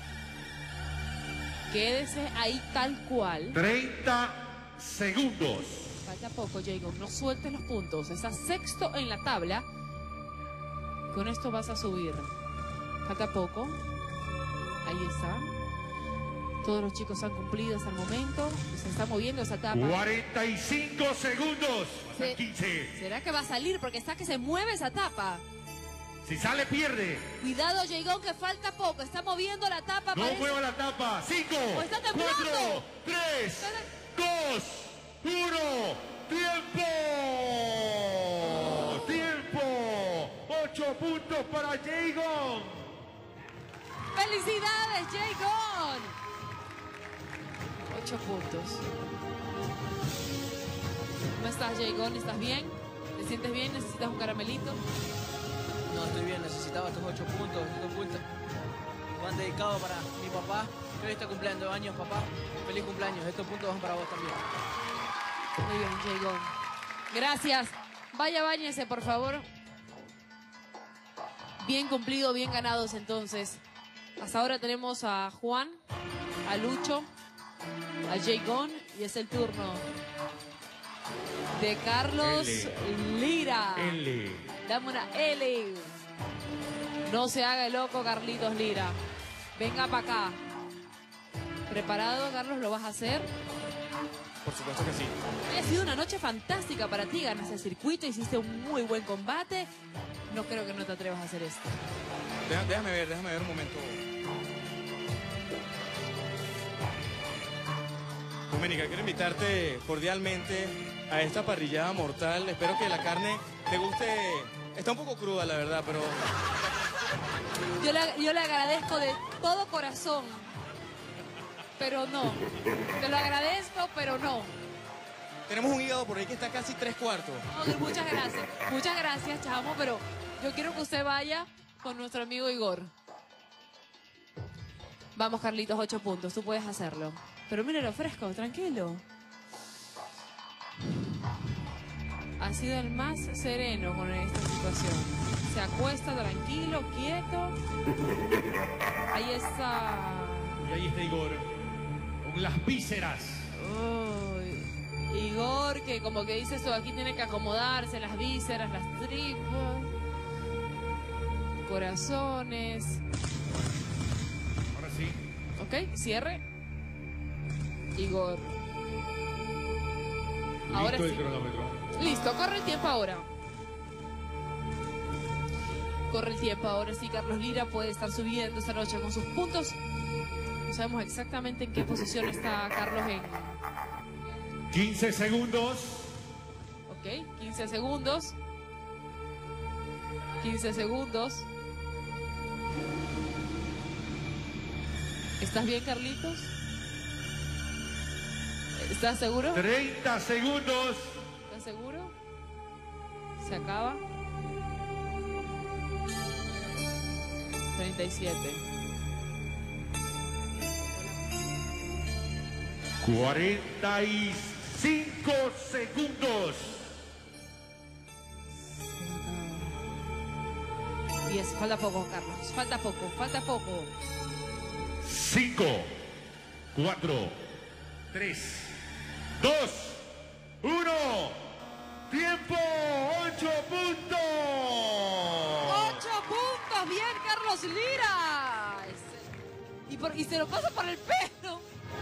Quédese ahí tal cual. treinta segundos. Falta poco, Jaegon, no sueltes los puntos. Estás sexto en la tabla. Con esto vas a subir. Falta poco. Ahí está. Todos los chicos han cumplido hasta el momento. Se está moviendo esa tapa. cuarenta y cinco segundos. Se- quince. ¿Será que va a salir? Porque está que se mueve esa tapa. Si sale, pierde. Cuidado, Jaegon, que falta poco. Está moviendo la tapa. No parece- mueva la tapa. cinco, ¡O está temblando! cuatro, tres, dos, uno. ¡Tiempo! ¡Tiempo! ocho puntos para Jaegon. ¡Felicidades, Jaegon! Ocho puntos. ¿Cómo estás, Jaegon? ¿Estás bien? ¿Te sientes bien? ¿Necesitas un caramelito? No, estoy bien, necesitaba estos ocho puntos, estos puntos. Van dedicados para mi papá, que hoy está cumpliendo años, papá. Feliz cumpleaños, estos puntos van para vos también. Muy bien, Jaegon. Gracias. Vaya, báñese, por favor. Bien cumplido, bien ganados entonces. Hasta ahora tenemos a Juan, a Lucho, a Jaegon y es el turno de Carlos L. Lira. L. Dame una L. No se haga el loco, Carlitos Lira. Venga para acá. ¿Preparado, Carlos? ¿Lo vas a hacer? Por supuesto que sí. Hoy ha sido una noche fantástica para ti. Ganaste el circuito, hiciste un muy buen combate. No creo que no te atrevas a hacer esto. Deja- déjame ver, déjame ver un momento. Doménica, quiero invitarte cordialmente a esta parrillada mortal. Espero que la carne te guste. Está un poco cruda, la verdad, pero Yo le, yo le agradezco de todo corazón. Pero no. Te lo agradezco, pero no. tenemos un hígado por ahí que está casi tres cuartos. Ok, muchas gracias. Muchas gracias, chamo, pero yo quiero que usted vaya con nuestro amigo Igor. Vamos, Carlitos, ocho puntos. Tú puedes hacerlo. Pero míralo fresco, tranquilo. Ha sido el más sereno con esta situación. Se acuesta tranquilo, quieto. Ahí está. Y ahí está Igor. Con las vísceras. Uy, Igor, que como que dice esto, aquí tiene que acomodarse las vísceras, las tripas, corazones. Ahora sí. Ok, cierre. Igor. Ahora Listo sí. el cronómetro. Listo, corre el tiempo ahora. Corre el tiempo ahora, sí, Carlos Lira puede estar subiendo esta noche con sus puntos. No sabemos exactamente en qué posición está Carlos en... quince segundos. Ok, quince segundos. quince segundos. ¿Estás bien, Carlitos? ¿Estás seguro? treinta segundos. ¿Estás seguro? Se acaba. treinta y siete. cuarenta y cinco segundos. diez. Falta poco, Carlos. Falta poco, falta poco. cinco, cuatro, tres, dos, uno. ¡Tiempo! ¡Ocho puntos! ¡Ocho puntos! ¡Bien, Carlos Lira! Y, por, y se lo pasa por el pelo.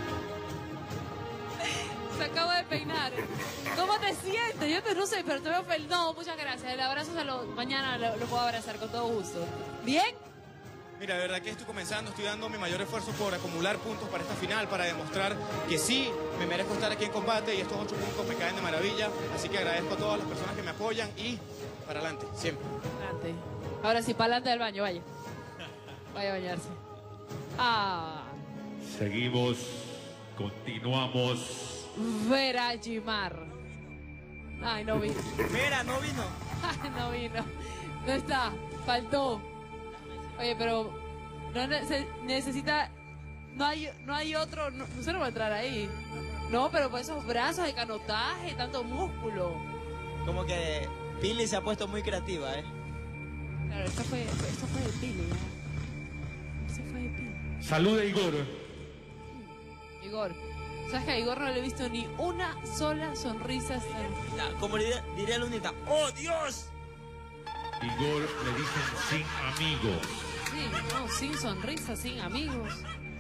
Se acaba de peinar. ¿Cómo te sientes? Yo te, no sé, pero te veo feliz. No, muchas gracias. El abrazo se lo, mañana lo, lo puedo abrazar con todo gusto. ¿Bien? Mira, de verdad que estoy comenzando, estoy dando mi mayor esfuerzo por acumular puntos para esta final, para demostrar que sí, me merezco estar aquí en combate y estos ocho puntos me caen de maravilla. Así que agradezco a todas las personas que me apoyan y para adelante, siempre. Adelante. Ahora sí, para adelante del baño, vaya. Vaya a bañarse. Ah, Seguimos, continuamos. Verajimar. Ay, no vino. Mira, no vino. Ay, no vino. No está, faltó. Oye, pero no ne- se necesita, no hay, no hay otro, no, usted no va a entrar ahí. No, pero por esos brazos de canotaje, tanto músculo. Como que Pili se ha puesto muy creativa, ¿eh? Claro, esto fue, esto fue de Pili, ¿eh? Esto fue de Pili. Saluda, Igor. Igor, ¿sabes que a Igor no le he visto ni una sola sonrisa? Hasta... Como diría, diría Lunita, ¡oh, Dios! Igor le dicen sin amigos. Sí, no, sin sonrisa, sin amigos.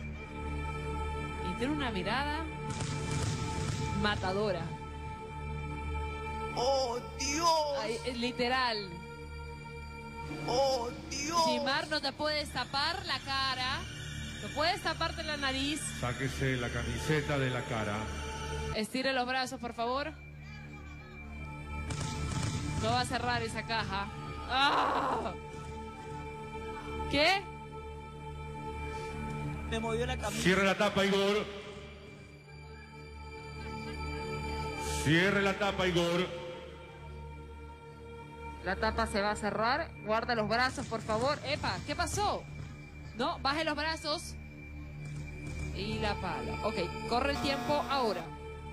Y tiene una mirada matadora. ¡Oh, Dios! Ay, literal. ¡Oh, Dios! Jimar, no te puedes tapar la cara. No puedes taparte la nariz. Sáquese la camiseta de la cara. Estire los brazos, por favor. No va a cerrar esa caja. ¡Ah! ¿Qué? Me movió la camisa. Cierre la tapa, Igor. Cierre la tapa, Igor. La tapa se va a cerrar. Guarda los brazos, por favor. Epa, ¿qué pasó? No, baje los brazos. Y la pala. Ok, corre el tiempo ahora.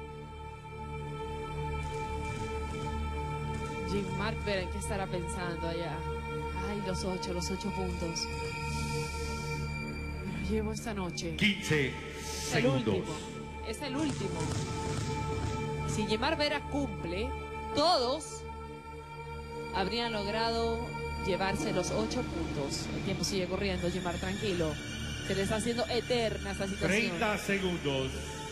Jimar, Vera, ¿en qué estará pensando allá? Ay, los ocho, los ocho puntos. Me los llevo esta noche. quince Es el segundos. último. Es el último. Si Jimar Vera cumple, todos habrían logrado llevarse los ocho puntos. El tiempo sigue corriendo, Jimar, tranquilo. Se le está haciendo eterna esta situación. treinta segundos.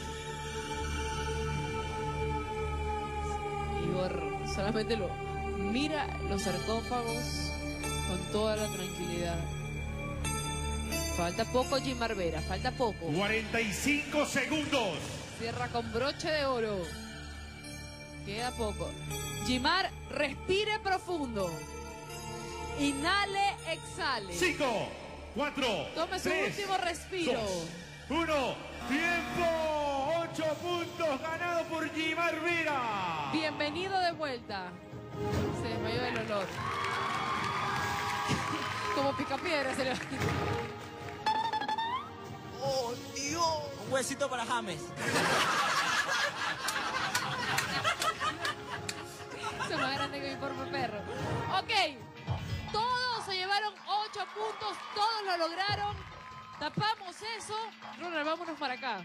Igor solamente lo mira los sarcófagos con toda la tranquilidad. Falta poco, Jimar Vera, falta poco. cuarenta y cinco segundos. Cierra con broche de oro. Queda poco. Jimar, respire profundo. Inhale, exhale. cinco, cuatro, Tome su tres, último respiro. uno, tiempo. ocho puntos ganados por Jimar Vera. Bienvenido de vuelta. Se desmayó del olor. Como picapiedra se le va. ¡Oh, Dios! Un huesito para James. Eso es más grande que mi propio perro. Ok. Todos se llevaron ocho puntos. Todos lo lograron. Tapamos eso. Ronald, vámonos para acá.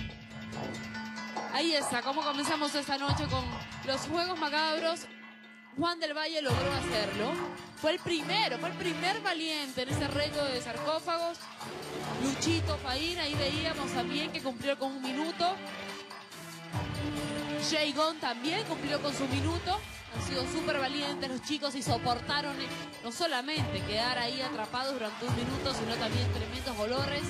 Ahí está. Cómo comenzamos esta noche con los Juegos Macabros. Juan del Valle logró hacerlo. Fue el primero, fue el primer valiente en ese reto de sarcófagos. Luchito Faín, ahí veíamos también que cumplió con un minuto. Jaygon también cumplió con su minuto. Han sido súper valientes los chicos y soportaron no solamente quedar ahí atrapados durante un minuto, sino también tremendos dolores.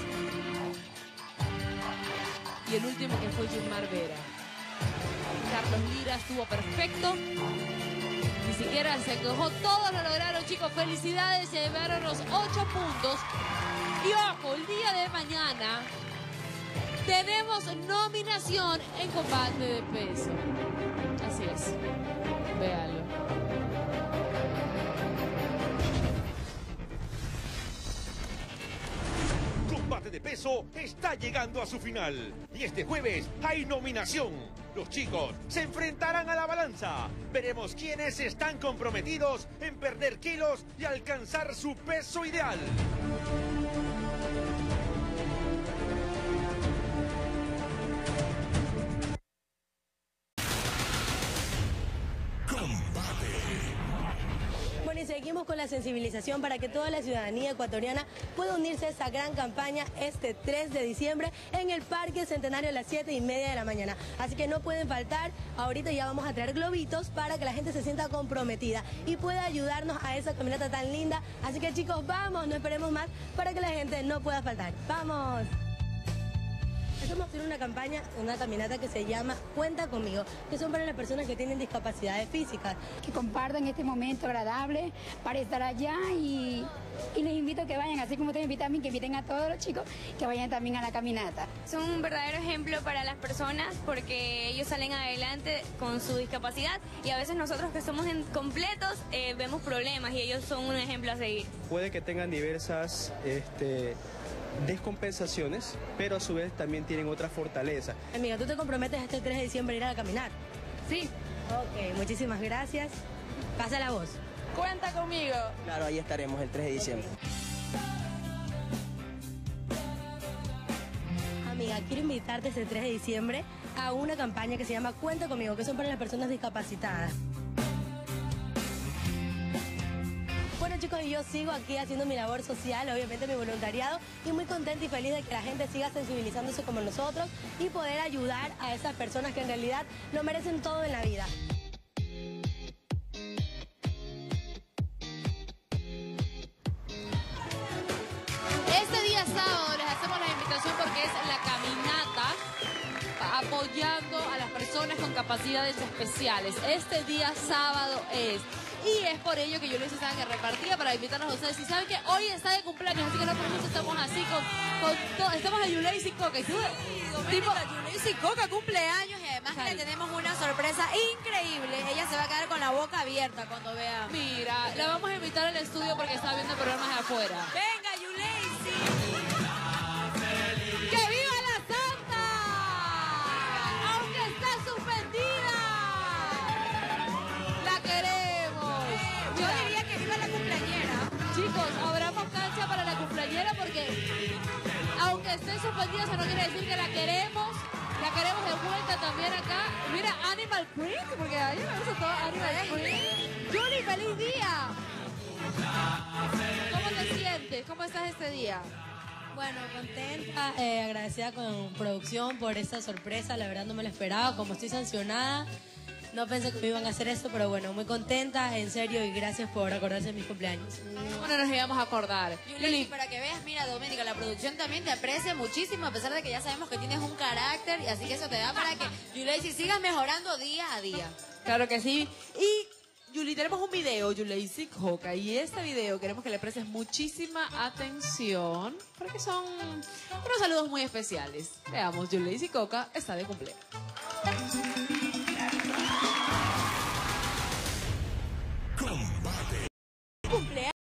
Y el último que fue Jimar Vera. Carlos Lira estuvo perfecto. Ni siquiera se quejó. Todos lo lograron, chicos. Felicidades. Se llevaron los ocho puntos. Y ojo, el día de mañana tenemos nominación en combate de peso. Así es. Véanlo. Combate de peso está llegando a su final. Y este jueves hay nominación. Los chicos se enfrentarán a la balanza. Veremos quiénes están comprometidos en perder kilos y alcanzar su peso ideal. Bueno, y seguimos con la sensibilización para que toda la ciudadanía ecuatoriana pueda unirse a esta gran campaña este tres de diciembre en el Parque Centenario a las siete y media de la mañana. Así que no pueden faltar. Ahorita ya vamos a traer globitos para que la gente se sienta comprometida y pueda ayudarnos a esa caminata tan linda. Así que chicos, vamos, no esperemos más para que la gente no pueda faltar. ¡Vamos! Estamos haciendo una campaña, una caminata que se llama Cuenta Conmigo, que son para las personas que tienen discapacidades físicas. Que compartan este momento agradable para estar allá y, y les invito a que vayan, así como te invitan a mí, que inviten a todos los chicos que vayan también a la caminata. Son un verdadero ejemplo para las personas porque ellos salen adelante con su discapacidad y a veces nosotros que somos incompletos eh, vemos problemas y ellos son un ejemplo a seguir. Puede que tengan diversas este, descompensaciones, pero a su vez también tienen otra fortaleza. Amiga, ¿tú te comprometes este tres de diciembre a ir a caminar? Sí. Ok, muchísimas gracias. Pasa la voz. Cuenta conmigo. Claro, ahí estaremos el tres de diciembre. Amiga, quiero invitarte este tres de diciembre a una campaña que se llama Cuenta conmigo, que son para las personas discapacitadas. Bueno, chicos, y yo sigo aquí haciendo mi labor social, obviamente mi voluntariado, y muy contenta y feliz de que la gente siga sensibilizándose como nosotros y poder ayudar a esas personas que en realidad lo merecen todo en la vida. Este día sábado les hacemos la invitación porque es la caminata apoyando a las personas con capacidades especiales. Este día sábado es. Y es por ello que yo les estaba que repartía para invitarlos a ustedes. Y saben que hoy está de cumpleaños, así que no por eso estamos así con, con todo. Estamos a Yuleisi Coca. ¿Y tú? Tipo, Yuleisi Coca cumpleaños y además que le tenemos una sorpresa increíble. Ella se va a quedar con la boca abierta cuando vea. Mira, la vamos a invitar al estudio porque está viendo programas de afuera. ¡Venga, Yuleisi! ¡Que viva la Santa! ¡Aunque está suspendida! ¡La queremos! Yo diría que viva la cumpleañera. Chicos, abramos cancha para la cumpleañera porque aunque esté suspendida, eso no quiere decir que la queremos. La queremos de vuelta también acá. Mira, Animal Print, porque a mí me gusta todo Animal Print. Juli, feliz día. ¿Cómo te sientes? ¿Cómo estás este día? Bueno, contenta, eh, agradecida con producción por esta sorpresa, la verdad no me lo esperaba, como estoy sancionada, no pensé que me iban a hacer esto, pero bueno, muy contenta, en serio, y gracias por acordarse de mis cumpleaños. Bueno, nos íbamos a acordar. Yuleisi, para que veas, mira, Doménica, la producción también te aprecia muchísimo, a pesar de que ya sabemos que tienes un carácter, y así que eso te da para que, Yuleisi, sigas mejorando día a día. Claro que sí. Y Yuli, tenemos un video, Yuleisi Coca, y este video queremos que le prestes muchísima atención, porque son unos saludos muy especiales. Veamos, Yuleisi Coca está de cumpleaños. Combate. Cumpleaños.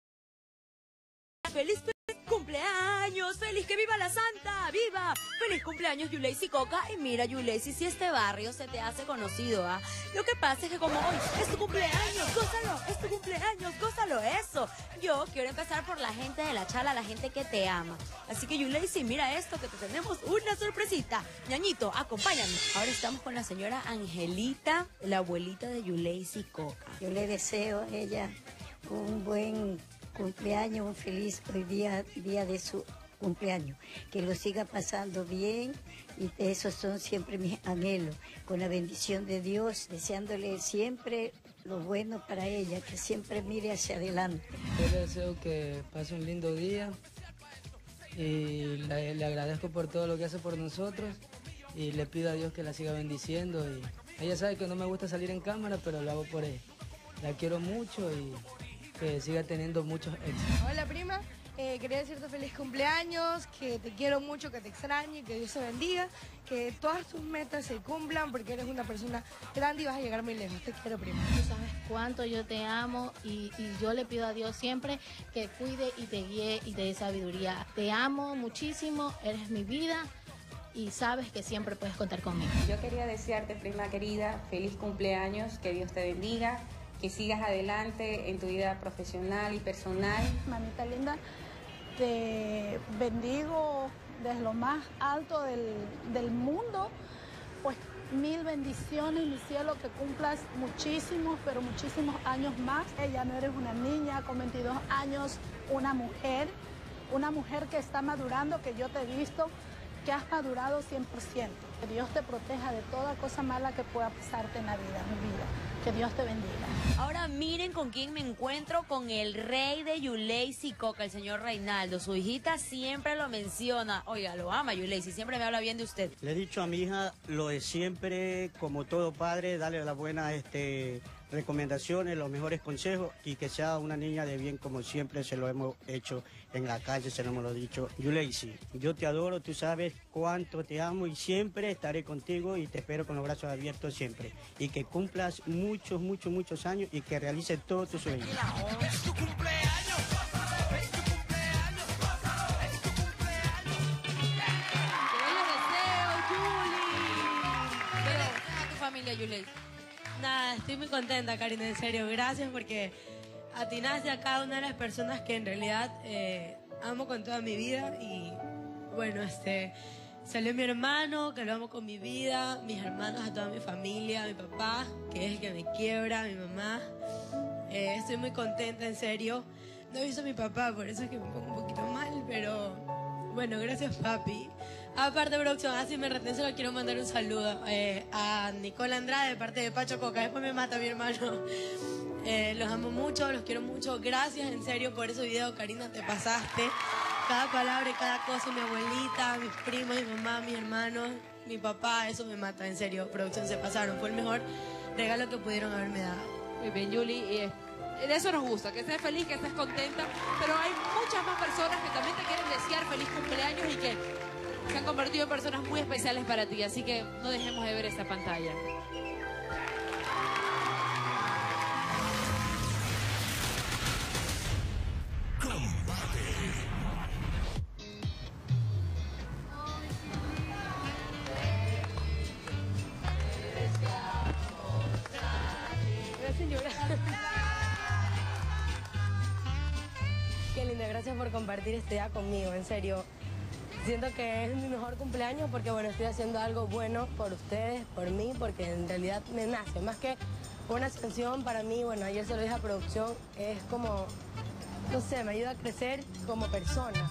Feliz, feliz cumpleaños. Feliz que viva la Santa. ¡Viva! Feliz cumpleaños, Yuleisi Coca. Y mira, Yuleisi, si este barrio se te hace conocido, ¿ah? Lo que pasa es que como hoy es tu cumpleaños, gózalo. Es tu cumpleaños, gózalo. Eso. Yo quiero empezar por la gente de la Chala, la gente que te ama. Así que, Yuleisi, mira esto, que te tenemos una sorpresita. Ñañito, acompáñame. Ahora estamos con la señora Angelita, la abuelita de Yuleisi Coca. Yo le deseo a ella un buen cumpleaños, un feliz hoy día, día de su cumpleaños. Que lo siga pasando bien y esos son siempre mis anhelos. Con la bendición de Dios, deseándole siempre lo bueno para ella, que siempre mire hacia adelante. Yo le deseo que pase un lindo día y le, le agradezco por todo lo que hace por nosotros y le pido a Dios que la siga bendiciendo. Y ella sabe que no me gusta salir en cámara, pero lo hago por ella. La quiero mucho y que siga teniendo muchos éxitos. Hola prima, eh, quería decirte feliz cumpleaños, que te quiero mucho, que te extrañe, que Dios te bendiga, que todas tus metas se cumplan porque eres una persona grande y vas a llegar muy lejos. Te quiero prima. Tú sabes cuánto yo te amo y, y yo le pido a Dios siempre que cuide y te guíe y te dé sabiduría. Te amo muchísimo, eres mi vida y sabes que siempre puedes contar conmigo. Yo quería desearte, prima querida, feliz cumpleaños, que Dios te bendiga, que sigas adelante en tu vida profesional y personal. Mamita linda, te bendigo desde lo más alto del, del mundo, pues mil bendiciones, mi cielo, que cumplas muchísimos, pero muchísimos años más. Ella no eres una niña con veintidós años, una mujer, una mujer que está madurando, que yo te he visto, que has madurado cien por ciento. Que Dios te proteja de toda cosa mala que pueda pasarte en la vida, mi vida. Que Dios te bendiga. Ahora miren con quién me encuentro, con el rey de Yuleisi Coca, el señor Reinaldo. Su hijita siempre lo menciona. Oiga, lo ama Yuleisi, siempre me habla bien de usted. Le he dicho a mi hija lo de siempre, como todo padre, darle las buenas este, recomendaciones, los mejores consejos y que sea una niña de bien como siempre se lo hemos hecho en la calle, se lo hemos dicho. Yuleisi, yo te adoro, tú sabes cuánto te amo y siempre estaré contigo y te espero con los brazos abiertos siempre. Y que cumplas muchos, muchos, muchos años y que realices todos tus sueños. Yulei? Nada, estoy muy contenta, Karina, en serio. Gracias porque atinaste a cada una de las personas que en realidad eh, amo con toda mi vida. Y bueno, este salió mi hermano, que lo amo con mi vida, mis hermanos, a toda mi familia, mi papá, que es el que me quiebra, mi mamá. Eh, estoy muy contenta, en serio. No he visto a mi papá, por eso es que me pongo un poquito mal, pero bueno, gracias, papi. Aparte, producción, así me reten, se lo quiero mandar un saludo eh, a Nicole Andrade, de parte de Pacho Coca. Después me mata mi hermano. Eh, los amo mucho, los quiero mucho. Gracias, en serio, por ese video, Karina, te pasaste. Cada palabra y cada cosa, mi abuelita, mis primos, mi mamá, mis hermanos, mi papá, eso me mata, en serio. Producción, se pasaron. Fue el mejor regalo que pudieron haberme dado. Muy bien, Yuli. Y de eso nos gusta, que estés feliz, que estés contenta. Pero hay muchas más personas que también te quieren desear feliz cumpleaños y que se han convertido en personas muy especiales para ti. Así que no dejemos de ver esta pantalla. Qué linda, gracias por compartir este día conmigo, en serio. Siento que es mi mejor cumpleaños porque, bueno, estoy haciendo algo bueno por ustedes, por mí, porque en realidad me nace. Más que una canción para mí, bueno, ayer se lo dije a producción, es como, no sé, me ayuda a crecer como persona.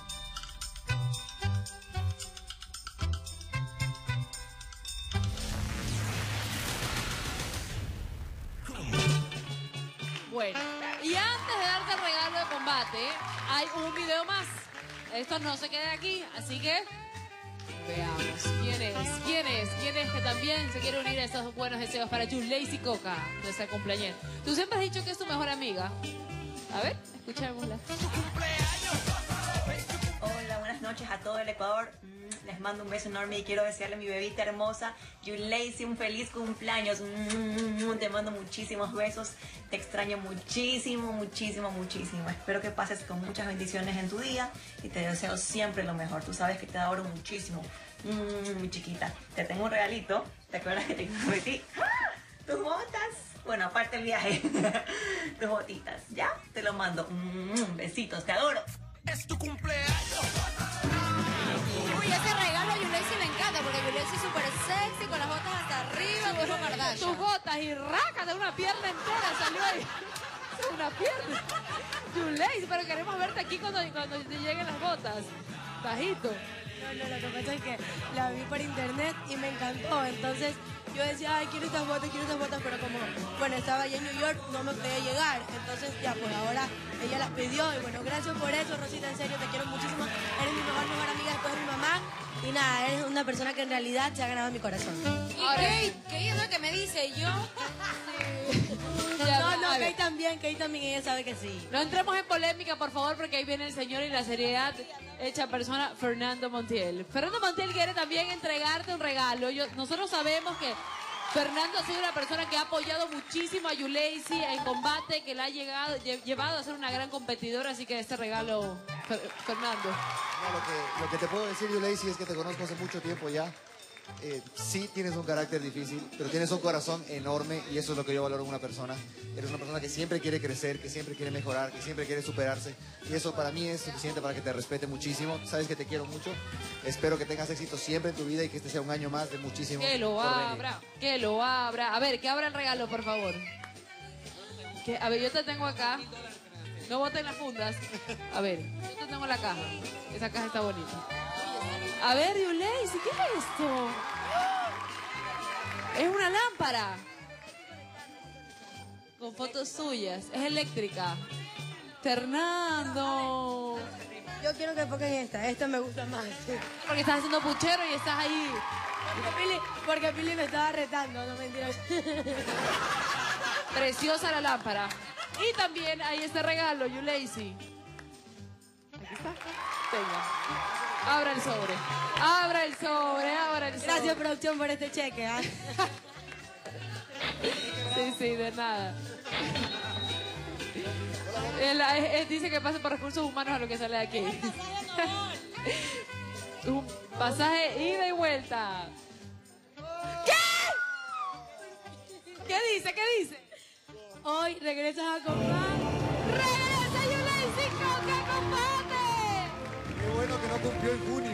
Bueno, y antes de darte el regalo de combate, hay un video más. Esto no se queda aquí, así que veamos quién es, quién es, quién es que también se quiere unir a estos buenos deseos para Yulei Coca, nuestra cumpleañera. Tú siempre has dicho que es tu mejor amiga. A ver, escuchémosla. Hola, buenas noches a todo el Ecuador. Les mando un beso enorme y quiero desearle a mi bebita hermosa, Yulei, un feliz cumpleaños. Te mando muchísimos besos. Te extraño muchísimo, muchísimo, muchísimo. Espero que pases con muchas bendiciones en tu día y te deseo siempre lo mejor. Tú sabes que te adoro muchísimo, mi chiquita. Te tengo un regalito. ¿Te acuerdas que te prometí? ¡Ah! Tus botas. Bueno, aparte el viaje. Tus botitas. ¿Ya? Te lo mando. Besitos. Te adoro. Es tu cumpleaños. Uy, ese regalo a Yulei le encanta porque Yulei es súper sexy con las botas hasta arriba, con una Kardashian. Tus botas y raca de una pierna entera salió ahí. Una pierna. Yulei, pero queremos verte aquí cuando, cuando te lleguen las botas. Bajito. No, no, lo que pasa es que la vi por internet y me encantó. Entonces yo decía, ay, quiero estas botas, quiero estas botas, pero como, bueno, estaba allá en New York, no me podía llegar. Entonces ya, pues ahora ella las pidió. Y bueno, gracias por eso, Rosita, en serio, te quiero muchísimo. Eres mi mejor, mejor amiga después de mi mamá. Y nada, eres una persona que en realidad se ha ganado mi corazón. ¿Y Kate? ¿Qué es lo que me dice? ¿Yo? No, no, Kate también, Kate también, ella sabe que sí. No entremos en polémica, por favor, porque ahí viene el señor y la seriedad hecha persona, Fernando Montiel. Fernando Montiel quiere también entregarte un regalo. Yo, nosotros sabemos que Fernando ha sido una persona que ha apoyado muchísimo a Yulei en combate, que la ha llegado, lle, llevado a ser una gran competidora, así que este regalo, Fer, Fernando. No, lo, que, lo que te puedo decir, Yulei, es que te conozco hace mucho tiempo ya. Eh, sí tienes un carácter difícil, pero tienes un corazón enorme y eso es lo que yo valoro en una persona. Eres una persona que siempre quiere crecer, que siempre quiere mejorar, que siempre quiere superarse y eso para mí es suficiente para que te respete muchísimo. Sabes que te quiero mucho, espero que tengas éxito siempre en tu vida y que este sea un año más de muchísimo. Que lo abra, que lo abra. A ver, que abra el regalo, por favor. Que, a ver, yo te tengo acá. No boten las fundas. A ver, yo te tengo la caja. Esa caja está bonita. A ver, Yulei, ¿qué es esto? Es una lámpara. Con fotos suyas. Es eléctrica. Fernando. Yo quiero que enfoquen esta. Esta me gusta más. Porque estás haciendo puchero y estás ahí. Porque Pili, porque Pili me estaba retando, no mentiras. Preciosa la lámpara. Y también hay este regalo, Yulei. Aquí está. Venga. Abra el sobre. Abra el sobre, abra el sobre. Gracias, producción, por este cheque. ¿eh? Sí, sí, de nada. Él, él, él dice que pase por recursos humanos a lo que sale de aquí. Un pasaje ida y vuelta. ¿Qué? ¿Qué dice? ¿Qué dice? Hoy regresas a comprar. ¡Regresa Yuleisi Coca Combate! Qué bueno que no cumplió en junio.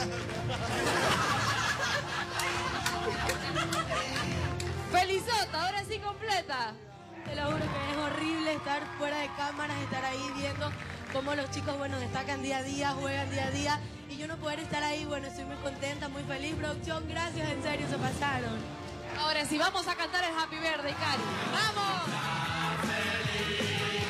Felizota, ahora sí completa. Te lo juro que es horrible estar fuera de cámaras, estar ahí viendo cómo los chicos, bueno, destacan día a día, juegan día a día. Y yo no poder estar ahí, bueno, estoy muy contenta, muy feliz. Producción, gracias, en serio, se pasaron. Ahora sí, vamos a cantar el Happy Birthday, Cari. ¡Vamos!